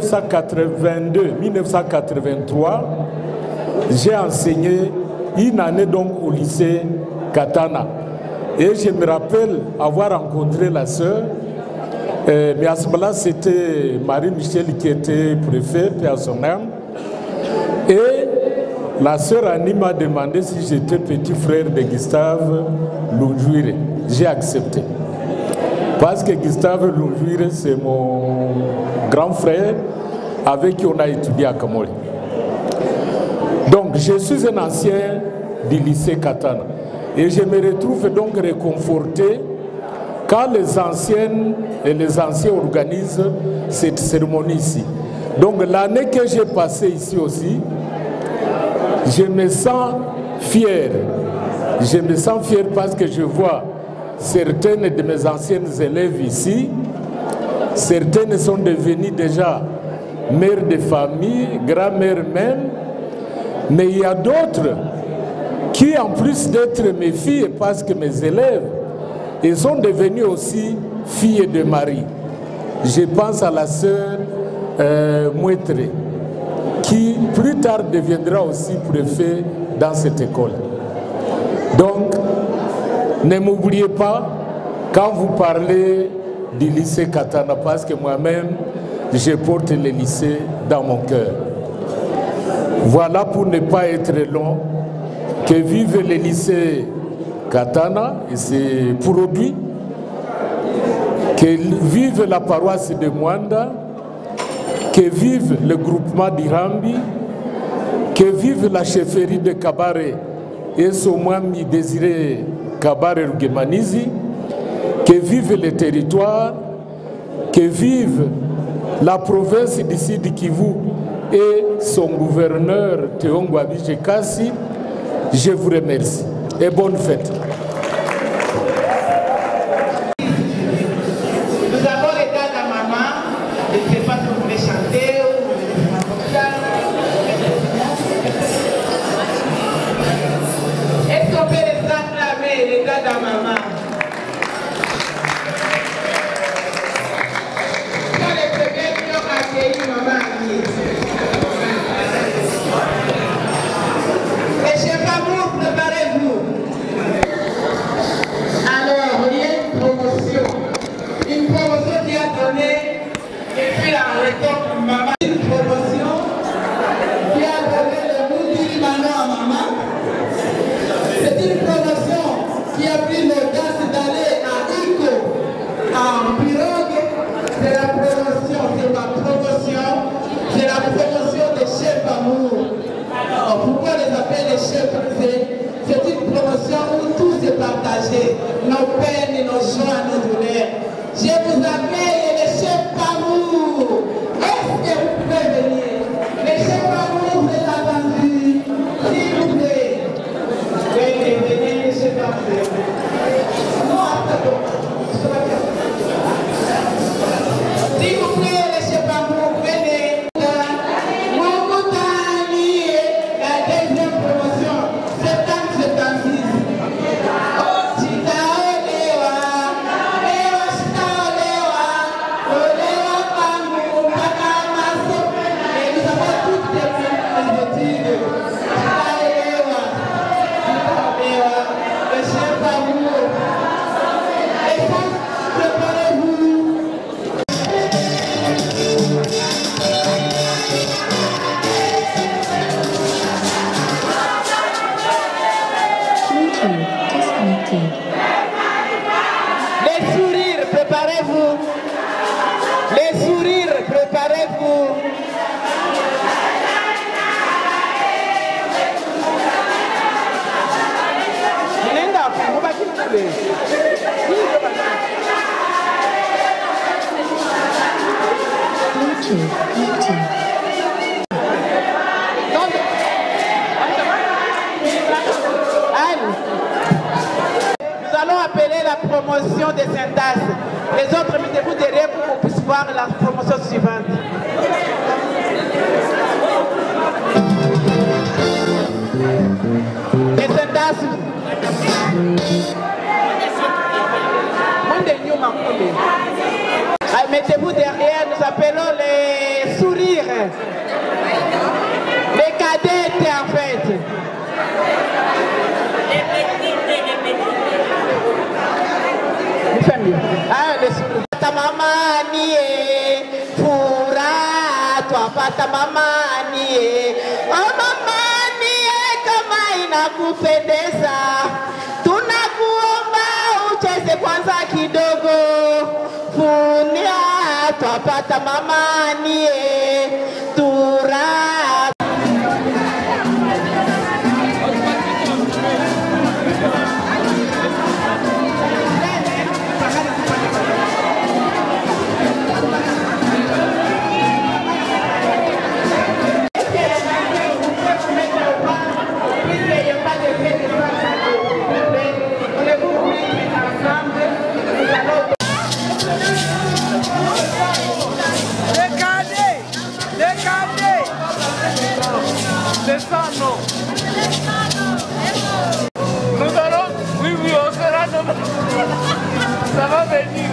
1982-1983, j'ai enseigné une année donc au lycée Katana. Et je me rappelle avoir rencontré la sœur, mais à ce moment-là, c'était Marie-Michel qui était préfète à son âme. Et la sœur Annie m'a demandé si j'étais petit frère de Gustave Lunjuire. J'ai accepté. Parce que Gustave Lunjuire, c'est mon grand frère avec qui on a étudié à Kamoli. Donc, je suis un ancien du lycée Katana. Et je me retrouve donc réconforté quand les anciennes et les anciens organisent cette cérémonie ici. Donc, l'année que j'ai passée ici aussi, je me sens fier. Je me sens fier parce que je vois certaines de mes anciennes élèves ici. Certaines sont devenues déjà mères de famille, grand-mères même. Mais il y a d'autres qui, en plus d'être mes filles, parce que mes élèves, ils sont devenus aussi filles de mari. Je pense à la sœur Mouetre, qui plus tard deviendra aussi préfet dans cette école. Donc, ne m'oubliez pas quand vous parlez du lycée Katana, parce que moi-même, je porte le lycée dans mon cœur. Voilà, pour ne pas être long, que vive le lycée Katana et ses produits, que vive la paroisse de Mwanda, que vive le groupement d'Irambi, que vive la chefferie de Kabare et son Mwami Désiré Kabare Rugemanizi, que vive le territoire, que vive la province d'ici de Kivu et son gouverneur Théongo Abidjekasi. Je vous remercie et bonne fête. Nous avons les dates à maman. Je ne sais pas si vous voulez chanter ou est-ce qu'on peut les acclamer, les dates à maman? Quand les premiers qui ont accueilli maman Agnès. Les chefs amour, préparez-vous. de Saint-As. Les autres, mettez-vous derrière pour qu'on puisse voir la promotion suivante. Les Saint-As. Mettez-vous derrière, nous appelons les sourires. Les cadettes en fait. Ah, les sourires. Ta maman nié, fura, toi pas ta maman nié. Oh maman nié, kama inakupendeza. Tunakuomba ucheze kwanza kidogo. Funia, twapata mama nie tura. C'est ça, non? Nous allons, oui, on sera nommé. Ça va venir.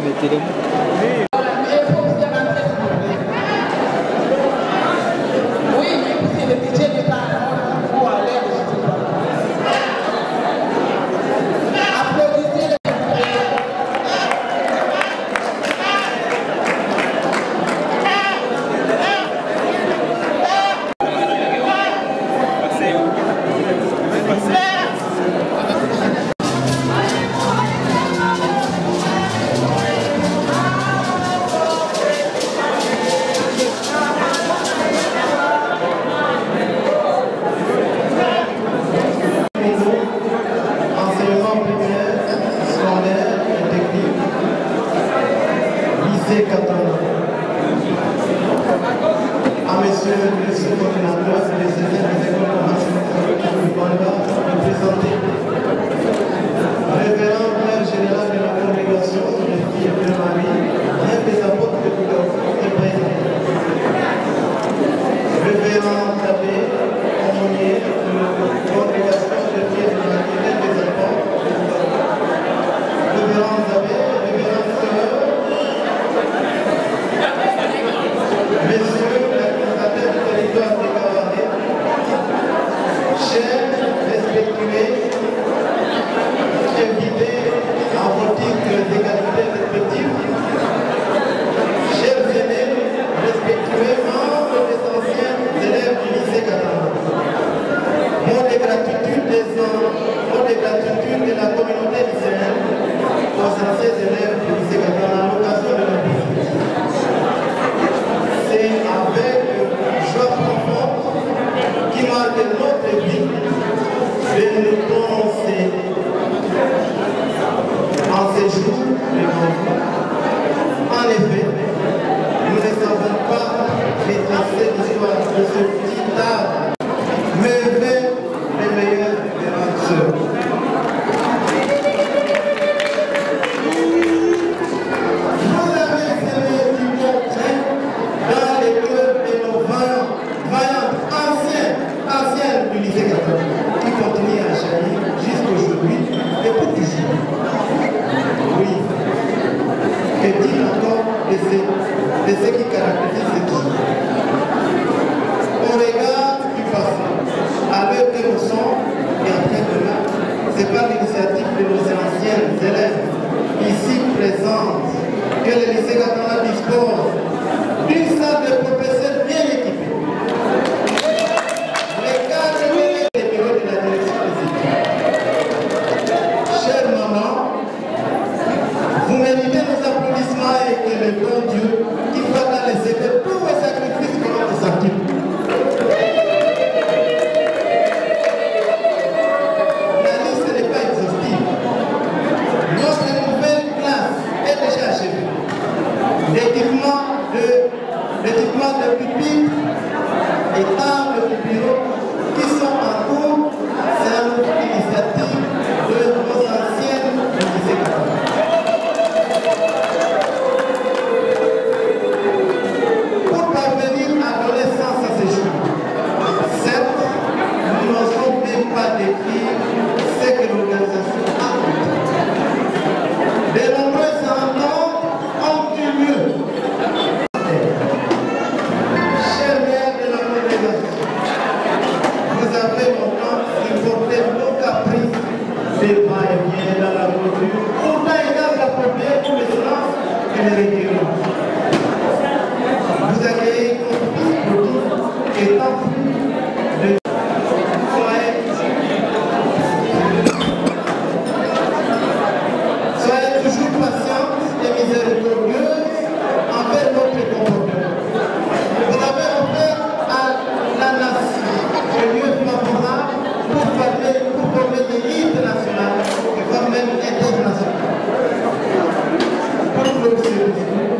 Pour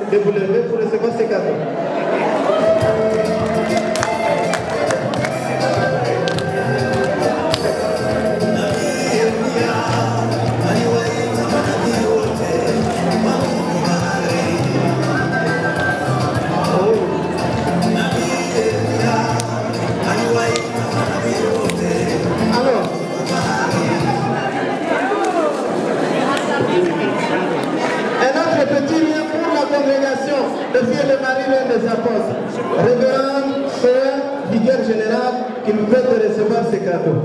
de vous lever pour recevoir ces cadeaux. Le fier de Marie, l'un des apôtres, révérend frère, vicaire général, qui nous fait de recevoir ces cadeaux.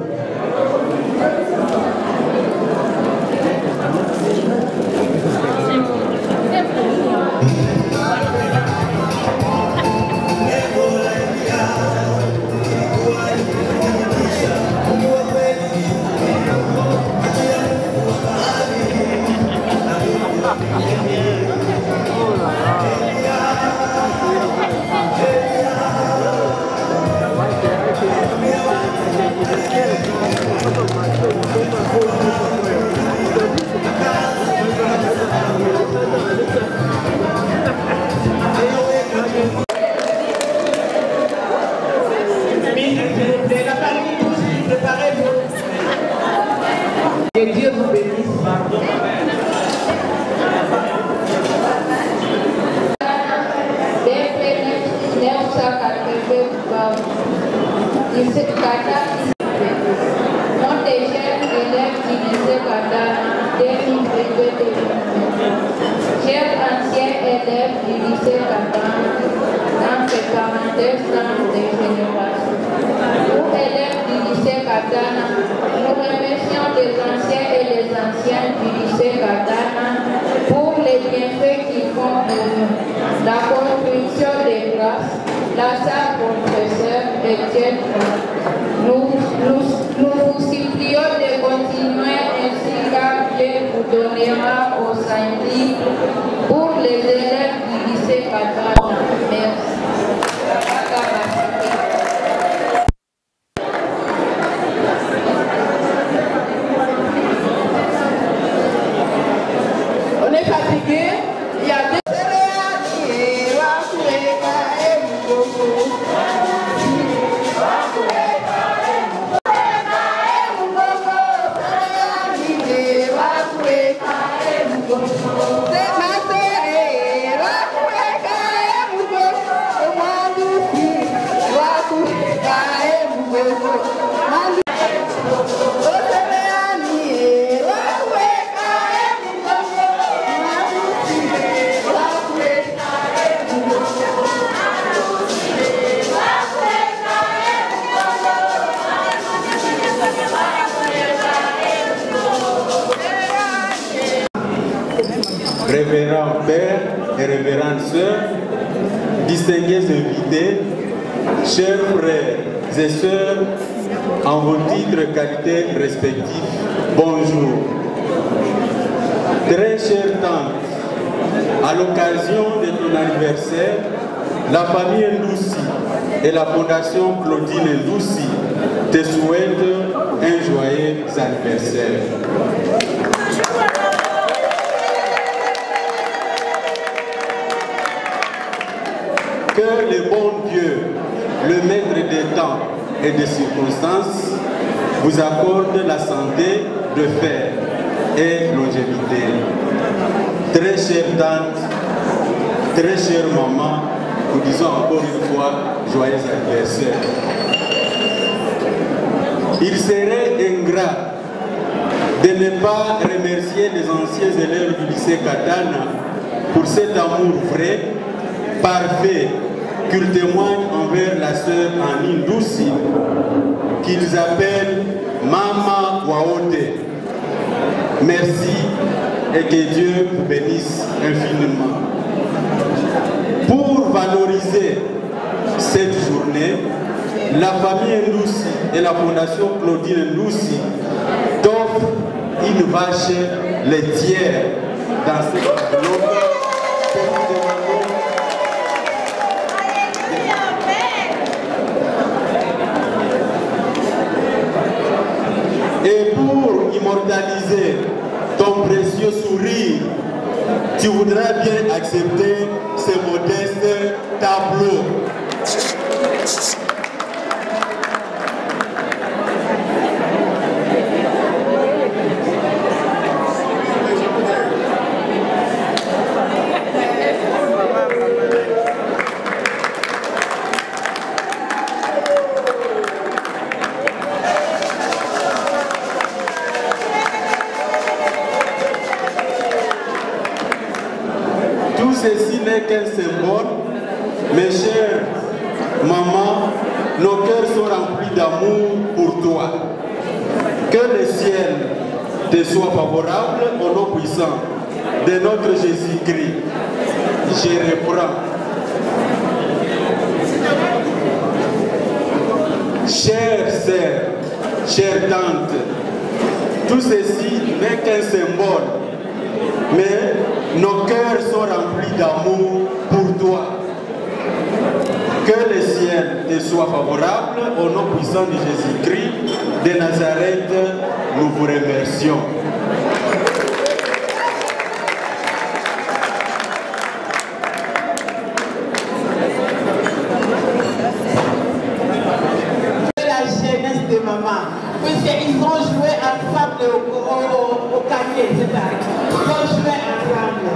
Que Dieu vous bénisse. Chers anciens élèves du lycée Katana, dans ces 42 ans de génération, nous élèves du lycée Katana, nous remercions les anciens et les anciennes du lycée Katana pour les bienfaits qu'ils font pour nous. La construction des classes, la salle professeur, etc. Nous vous supplions de continuer ainsi car Dieu vous donnera au Saint-Livre pour les élèves du lycée Katana. Merci. On est fatigué, il y a deux. Révérend Père et révérende Sœur, distingués invités, chers frères et sœurs, en vos titres qualités respectifs, bonjour. Très chère tante, à l'occasion de ton anniversaire, la famille Ndoussi et la fondation Claudine Ndoussi te souhaitent un joyeux anniversaire. Que le bon Dieu, le maître des temps et des circonstances, vous accorde la santé de fer et longévité. Très chère tante, très chère maman, nous disons encore une fois joyeux anniversaire. Il serait ingrat de ne pas remercier les anciens élèves du lycée Katana pour cet amour vrai, parfait, qu'ils témoignent envers la sœur Annie Ndoussi, qu'ils appellent Mama Waote. Merci et que Dieu vous bénisse infiniment. Pour valoriser cette journée, la famille Ndoussi et la fondation Claudine Ndoussi t'offrent une vache laitière dans cette enveloppe. Et pour immortaliser ton précieux sourire, tu voudrais bien accepter ce modeste tableau. Ceci n'est qu'un symbole, mes chères mamans, nos cœurs sont remplis d'amour pour toi. Que le ciel te soit favorable au nom puissant de notre Jésus-Christ. Je reprends. Chères sœurs, chères tantes, tout ceci n'est qu'un symbole, mais nos cœurs sont remplis d'amour pour toi. Que le ciel te soit favorable au nom puissant de Jésus-Christ de Nazareth, nous vous remercions. La jeunesse de maman, puisqu'ils ont joué ensemble au camier, c'est ça. Ils ont joué ensemble.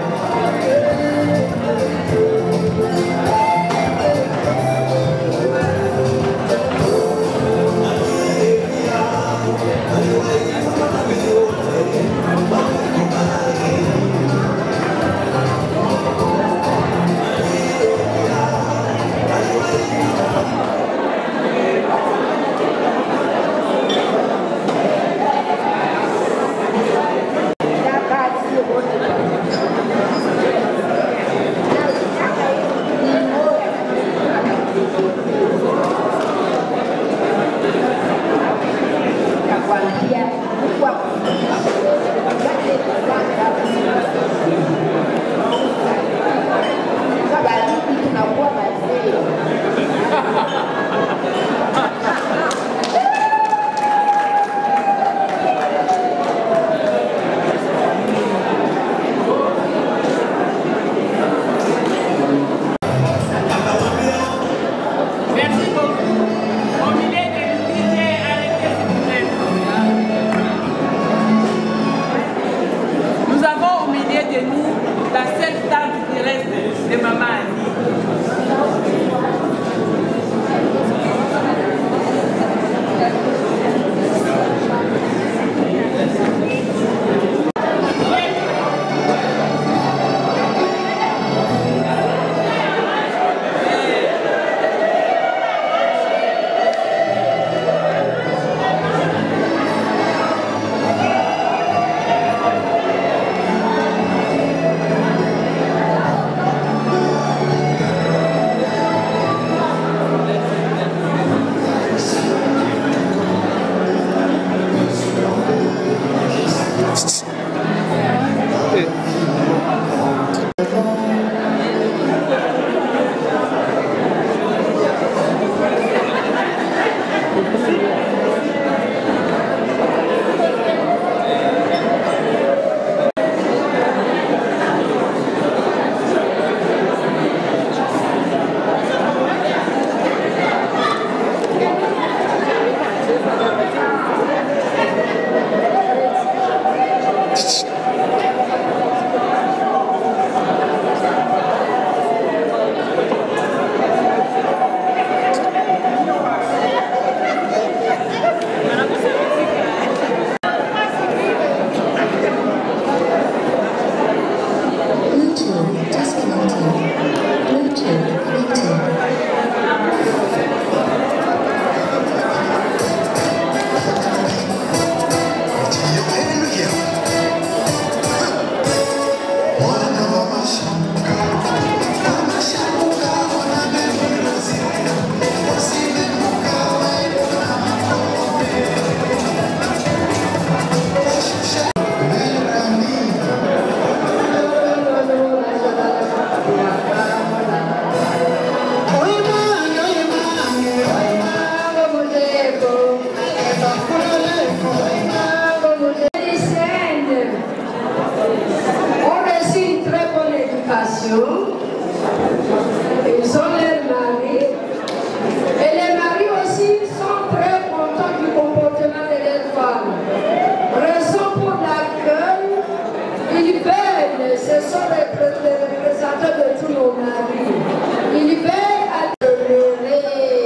génération. Ils ont leurs maris. Et les maris aussi sont très contents du comportement de leurs femmes. Raison pour laquelle ils veulent, ce sont les représentants de tous nos maris. Ils veulent adhérer.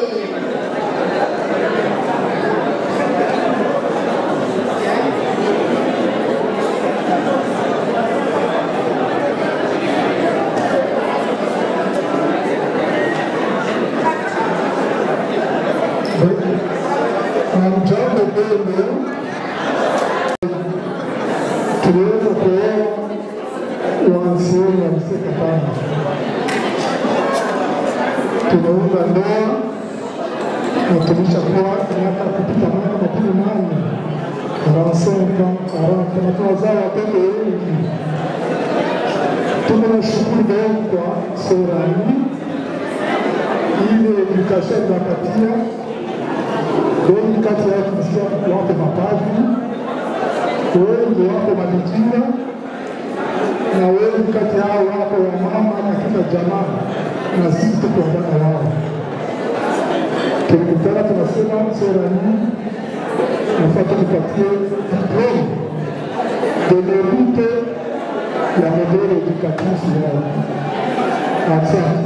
Tunaunga ndoa na tulishakuwa miaka kupita miaka 45 na tunazaa watoto wengi. Tunashukuru Mungu kwa Sorani ile edukasyon tunapatia wengi kati ya Kristian wapo mapadri, wengi wapo mabikira na wengi kati yao wapo wamama katika jamaa, na sisi tukuandana wao. Tulikutana tunasema Sorani nafata tupatie diplome de mérite ya modele éducatif yao. Asante.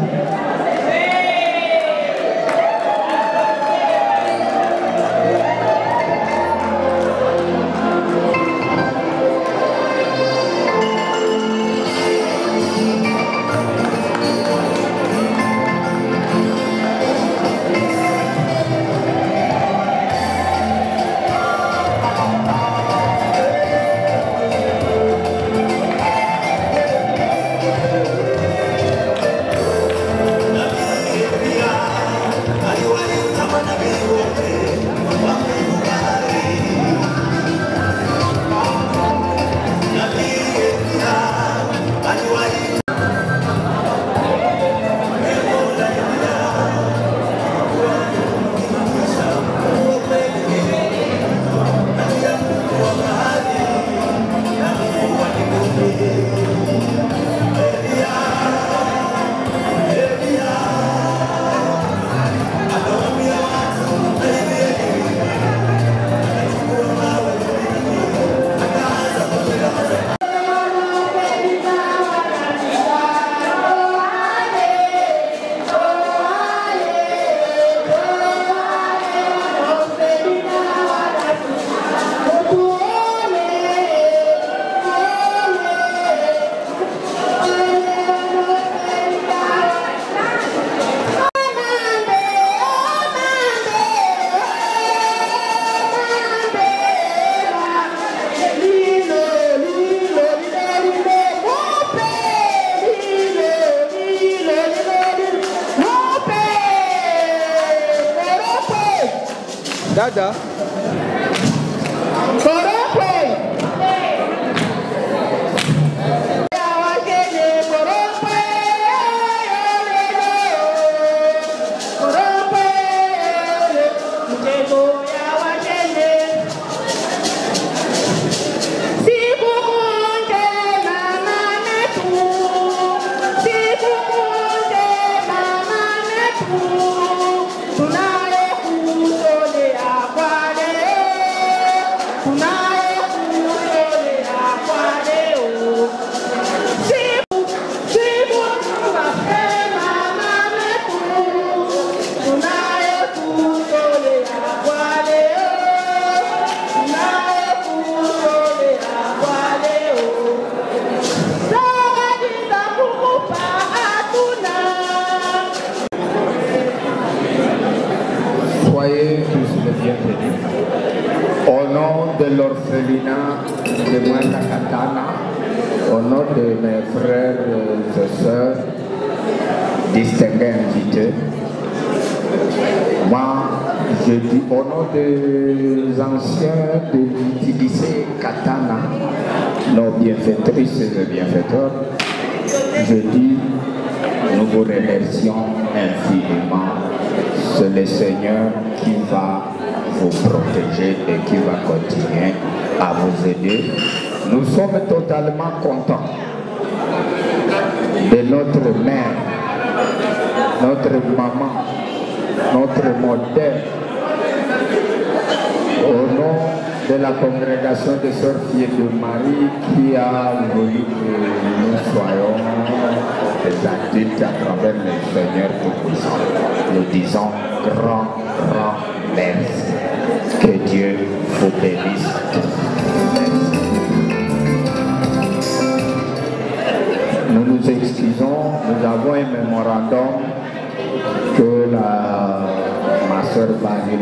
Dada. Soyez tous les bienvenus. Au nom de l'orphelinat de Mwenda Katana, au nom de mes frères et sœurs, distingués invités, moi, je dis au nom des anciens du lycée Katana, nos bienfaitrices et bienfaiteurs, je dis, nous vous remercions infiniment. C'est le Seigneur qui va vous protéger et qui va continuer à vous aider. Nous sommes totalement contents de notre mère, notre maman, notre modèle, au nom de la congrégation des Sœurs Filles de Marie qui a voulu que nous soyons des adultes à travers le Seigneur Tout-Puissant. Nous disons grand merci. Que Dieu vous bénisse. Nous nous excusons, nous avons un mémorandum que ma soeur Baril.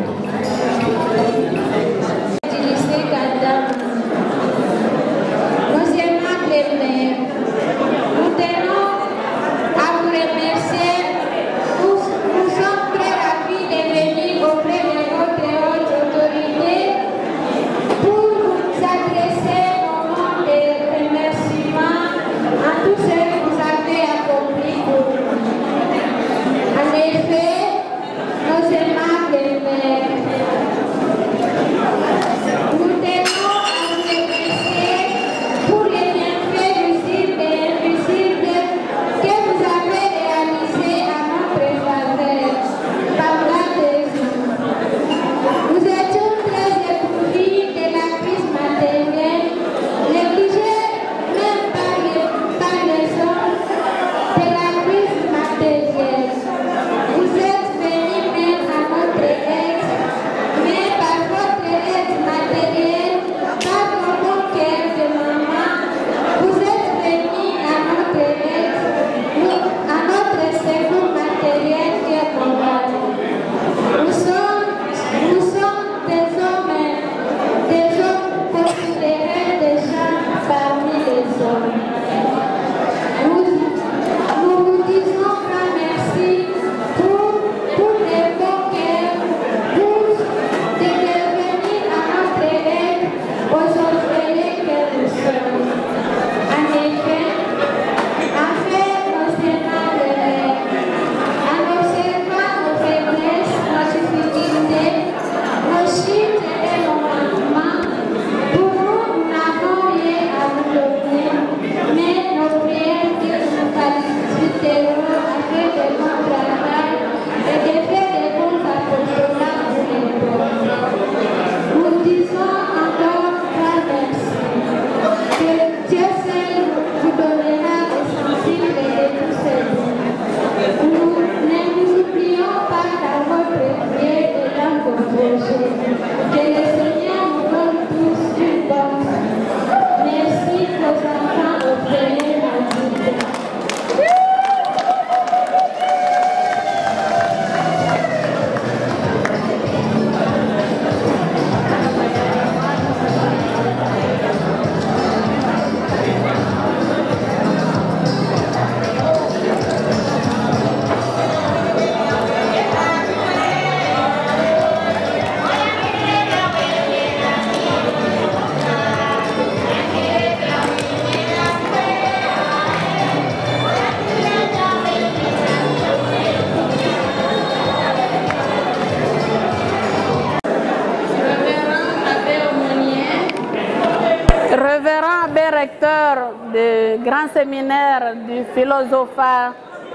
du grand séminaire du philosophat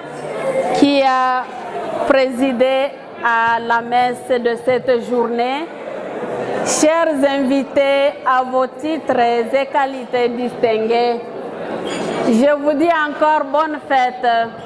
qui a présidé à la messe de cette journée, chers invités à vos titres et qualités distinguées, je vous dis encore bonne fête.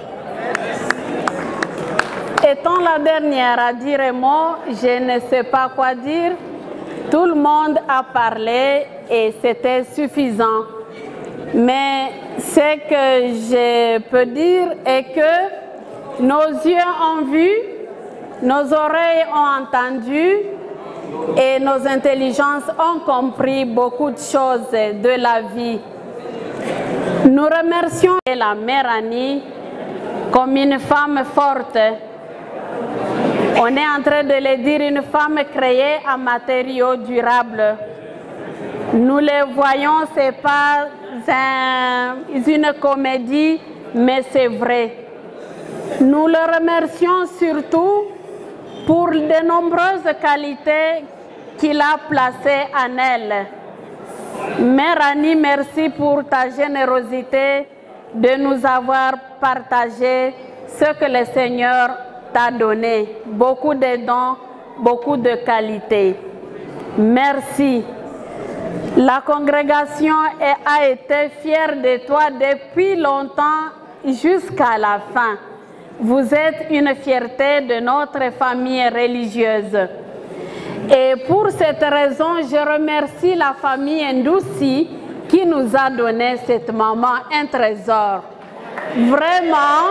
Étant la dernière à dire un mot, je ne sais pas quoi dire. Tout le monde a parlé et c'était suffisant. Mais ce que je peux dire est que nos yeux ont vu, nos oreilles ont entendu et nos intelligences ont compris beaucoup de choses de la vie. Nous remercions la mère Annie comme une femme forte. On est en train de le dire, une femme créée en matériaux durables. Nous le voyons, ce n'est pas une comédie, mais c'est vrai. Nous le remercions surtout pour de nombreuses qualités qu'il a placées en elle. Mère Annie, merci pour ta générosité, de nous avoir partagé ce que le Seigneur t'a donné. Beaucoup de dons, beaucoup de qualités. Merci. La congrégation a été fière de toi depuis longtemps jusqu'à la fin. Vous êtes une fierté de notre famille religieuse. Et pour cette raison, je remercie la famille Ndoussi qui nous a donné cette maman un trésor. Vraiment,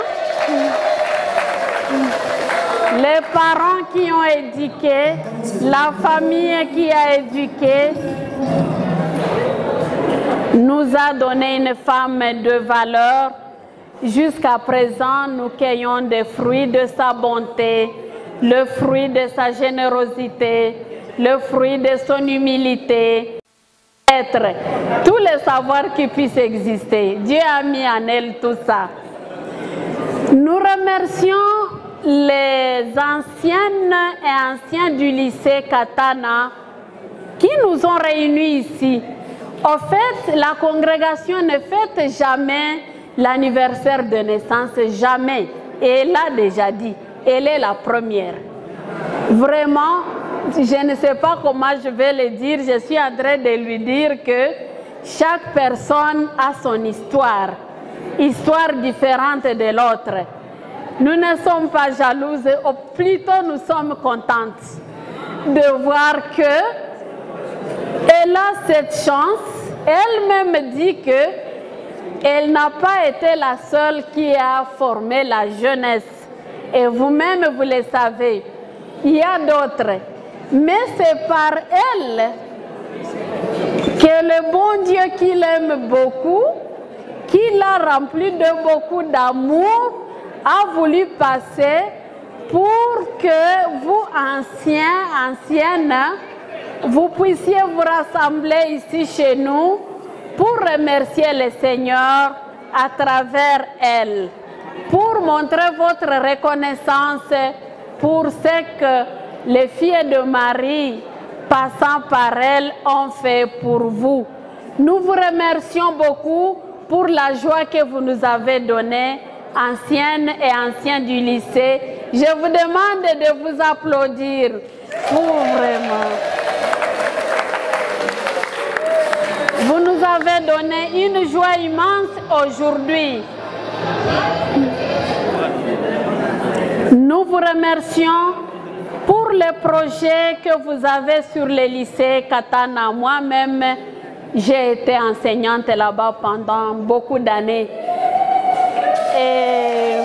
les parents qui ont éduqué, la famille qui a éduqué, nous a donné une femme de valeur. Jusqu'à présent, nous cueillons des fruits de sa bonté, le fruit de sa générosité, le fruit de son humilité. Tous les savoirs qui puissent exister. Dieu a mis en elle tout ça. Nous remercions les anciennes et anciens du lycée Katana qui nous ont réunis ici. En fait, la congrégation ne fête jamais l'anniversaire de naissance, jamais. Et elle l'a déjà dit, elle est la première. Vraiment, je ne sais pas comment je vais le dire, je suis en train de lui dire que chaque personne a son histoire différente de l'autre. Nous ne sommes pas jalouses, ou plutôt nous sommes contentes de voir que elle a cette chance. Elle-même dit que elle n'a pas été la seule qui a formé la jeunesse. Et vous-même, vous le savez, il y a d'autres. Mais c'est par elle que le bon Dieu qui l'aime beaucoup, qui l'a rempli de beaucoup d'amour, a voulu passer pour que vous, anciennes, vous puissiez vous rassembler ici chez nous pour remercier le Seigneur à travers elle, pour montrer votre reconnaissance pour ce que les filles de Marie, passant par elle, ont fait pour vous. Nous vous remercions beaucoup pour la joie que vous nous avez donnée, anciennes et anciens du lycée. Je vous demande de vous applaudir pour vraiment. Vous nous avez donné une joie immense aujourd'hui. Nous vous remercions pour les projets que vous avez sur le lycée Katana. Moi-même, j'ai été enseignante là-bas pendant beaucoup d'années. Et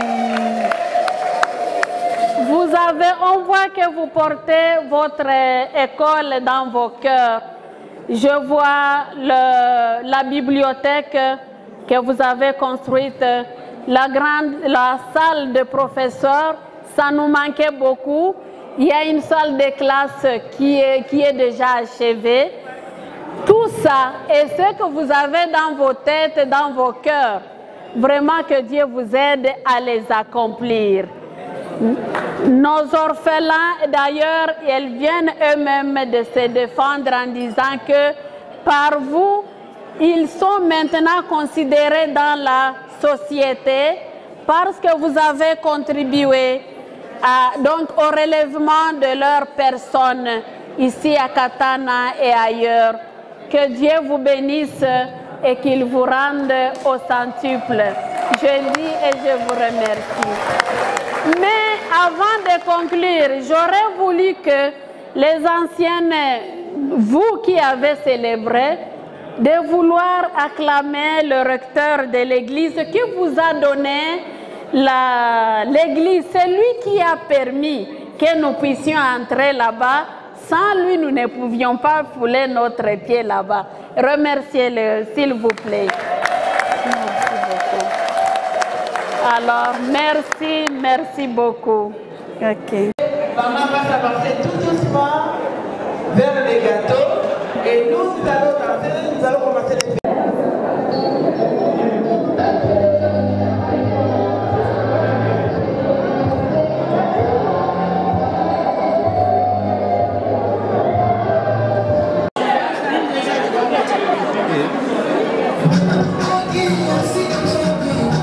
on voit que vous portez votre école dans vos cœurs. Je vois la bibliothèque que vous avez construite, la salle de professeurs, ça nous manquait beaucoup. Il y a une salle de classe qui est déjà achevée. Tout ça et ce que vous avez dans vos têtes, dans vos cœurs, vraiment que Dieu vous aide à les accomplir. Nos orphelins, d'ailleurs, ils viennent eux-mêmes de se défendre en disant que par vous, ils sont maintenant considérés dans la société parce que vous avez contribué donc au relèvement de leur personne ici à Katana et ailleurs. Que Dieu vous bénisse et qu'il vous rende au centuple. Je dis et je vous remercie. Mais avant de conclure, j'aurais voulu que les anciennes, vous qui avez célébré, de vouloir acclamer le recteur de l'église qui vous a donné l'église. C'est lui qui a permis que nous puissions entrer là-bas. Sans lui, nous ne pouvions pas fouler notre pied là-bas. Remerciez-le, s'il vous plaît. Merci beaucoup. Alors, merci beaucoup. Ok. Maman va s'avancer tout doucement vers les gâteaux et nous allons danser, nous allons commencer les fêtes. Merci.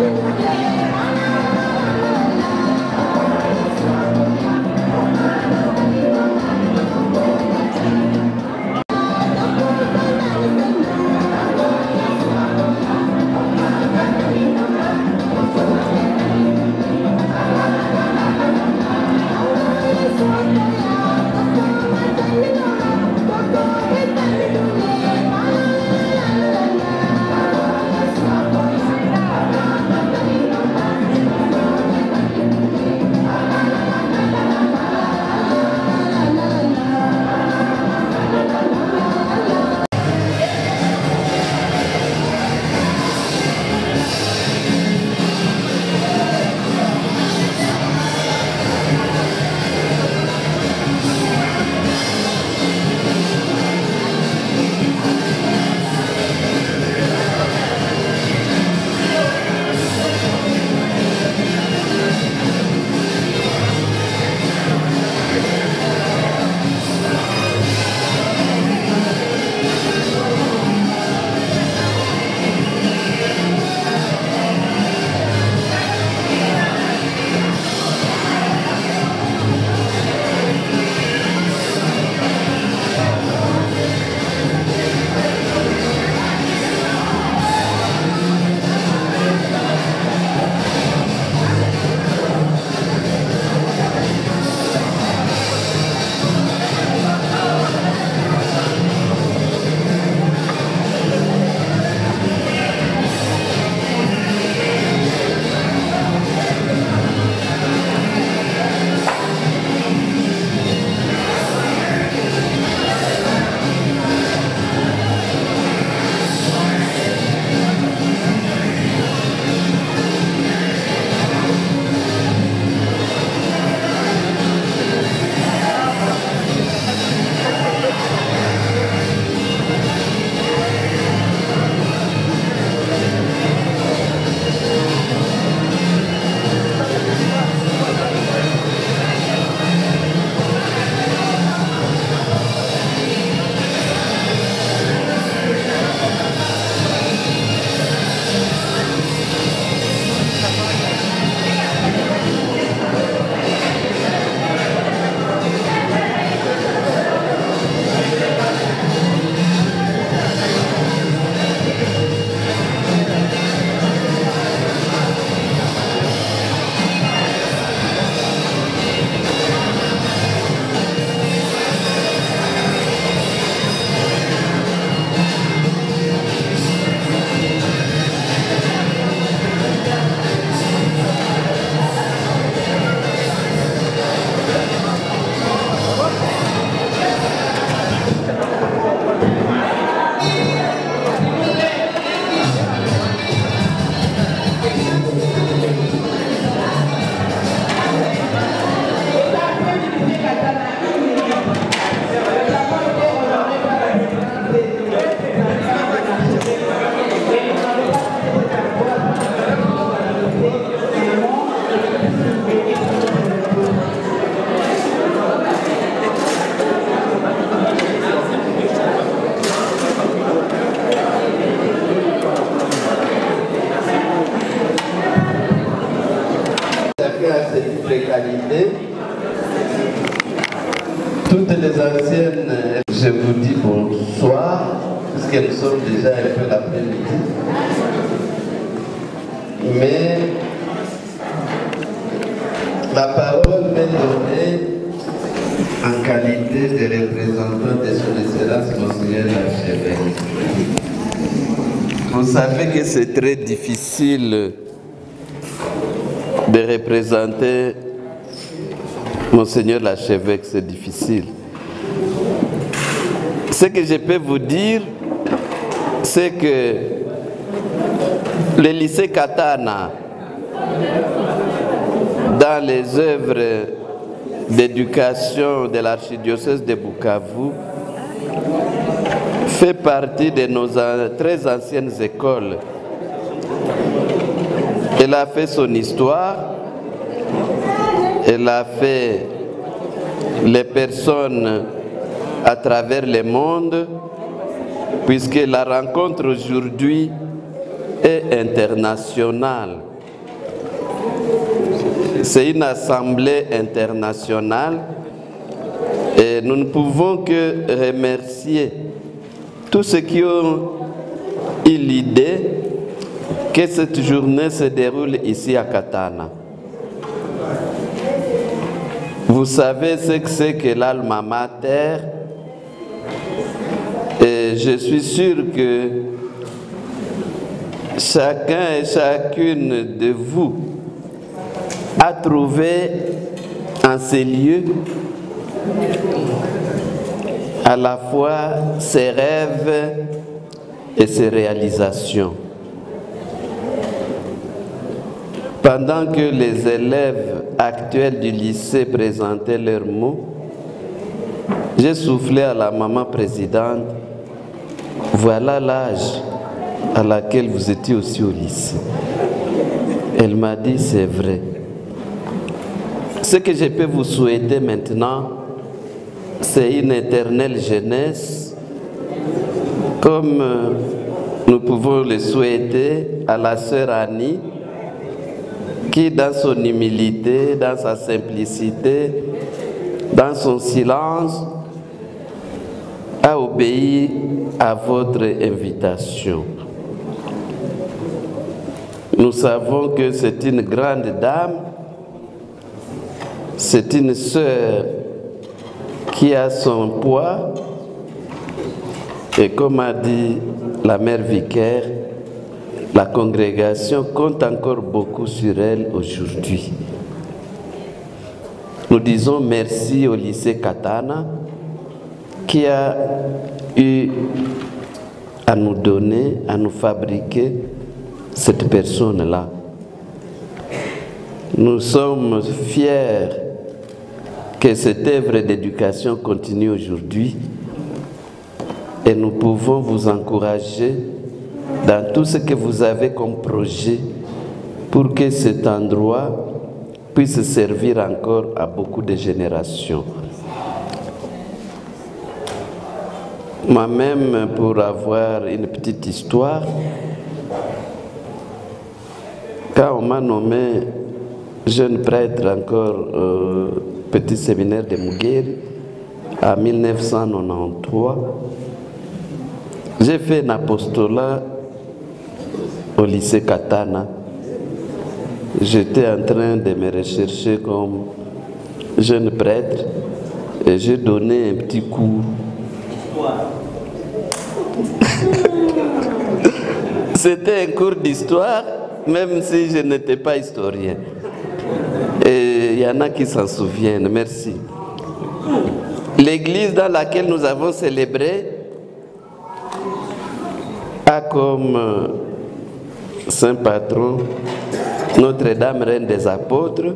Toutes les anciennes, je vous dis bonsoir, puisque nous sommes déjà un peu l'après-midi. Mais la parole m'est donnée en qualité de représentant de son Excellence Monseigneur l'archevêque. Vous savez que c'est très difficile de représenter Monseigneur l'archevêque, c'est difficile. Ce que je peux vous dire, c'est que le lycée Katana, dans les œuvres d'éducation de l'archidiocèse de Bukavu, fait partie de nos très anciennes écoles. Elle a fait son histoire, elle a fait les personnes à travers le monde, puisque la rencontre aujourd'hui est internationale. c'est une assemblée internationale et nous ne pouvons que remercier tous ceux qui ont eu l'idée que cette journée se déroule ici à Katana. Vous savez ce que c'est que l'alma mater et je suis sûr que chacun et chacune de vous a trouvé en ces lieux à la fois ses rêves et ses réalisations. Pendant que les élèves actuels du lycée présentaient leurs mots, j'ai soufflé à la maman présidente, voilà l'âge à laquelle vous étiez aussi au lycée. Elle m'a dit, c'est vrai. Ce que je peux vous souhaiter maintenant, c'est une éternelle jeunesse, comme nous pouvons le souhaiter à la sœur Annie, qui dans son humilité, dans sa simplicité, dans son silence, a obéi à votre invitation. Nous savons que c'est une grande dame, c'est une sœur qui a son poids et comme a dit la mère vicaire, la congrégation compte encore beaucoup sur elle aujourd'hui. Nous disons merci au lycée Katana qui a eu à nous donner, à nous fabriquer cette personne-là. Nous sommes fiers que cette œuvre d'éducation continue aujourd'hui et nous pouvons vous encourager dans tout ce que vous avez comme projet pour que cet endroit puisse servir encore à beaucoup de générations. Moi-même, pour avoir une petite histoire, quand on m'a nommé jeune prêtre encore au petit séminaire de Mugeri en 1993, j'ai fait un apostolat au lycée Katana. J'étais en train de me rechercher comme jeune prêtre et j'ai donné un petit cours. C'était un cours d'histoire, même si je n'étais pas historien. Et il y en a qui s'en souviennent, merci. L'église dans laquelle nous avons célébré a comme saint patron Notre-Dame, Reine des Apôtres,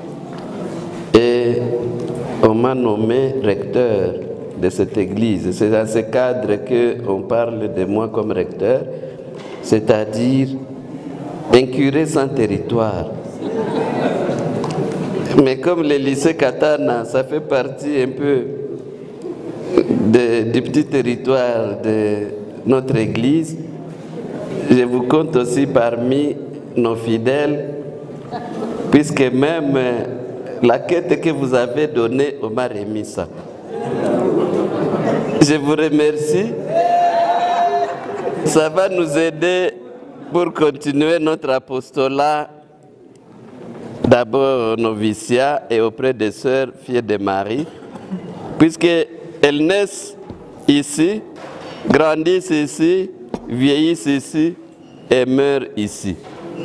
et on m'a nommé recteur de cette église. C'est dans ce cadre qu'on parle de moi comme recteur, c'est-à-dire un curé sans territoire. Mais comme le lycée Katana, ça fait partie un peu du petit territoire de notre église, je vous compte aussi parmi nos fidèles, puisque même la quête que vous avez donnée, on m'a remis ça. Je vous remercie. Ça va nous aider pour continuer notre apostolat, d'abord au noviciat et auprès des sœurs filles de Marie, puisqu'elles naissent ici, grandissent ici, vieillissent ici et meurent ici.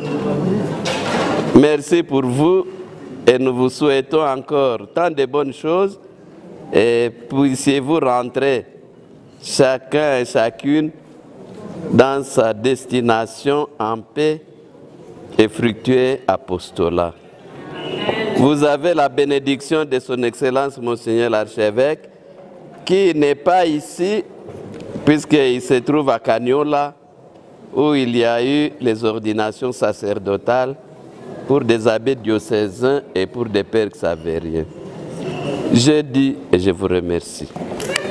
Merci pour vous et nous vous souhaitons encore tant de bonnes choses et puissiez-vous rentrer chacun et chacune dans sa destination en paix et fructueux apostolat. Vous avez la bénédiction de son Excellence Monseigneur l'archevêque qui n'est pas ici puisqu'il se trouve à Cagnola où il y a eu les ordinations sacerdotales pour des abbés diocésains et pour des pères xavériens. Je dis et je vous remercie.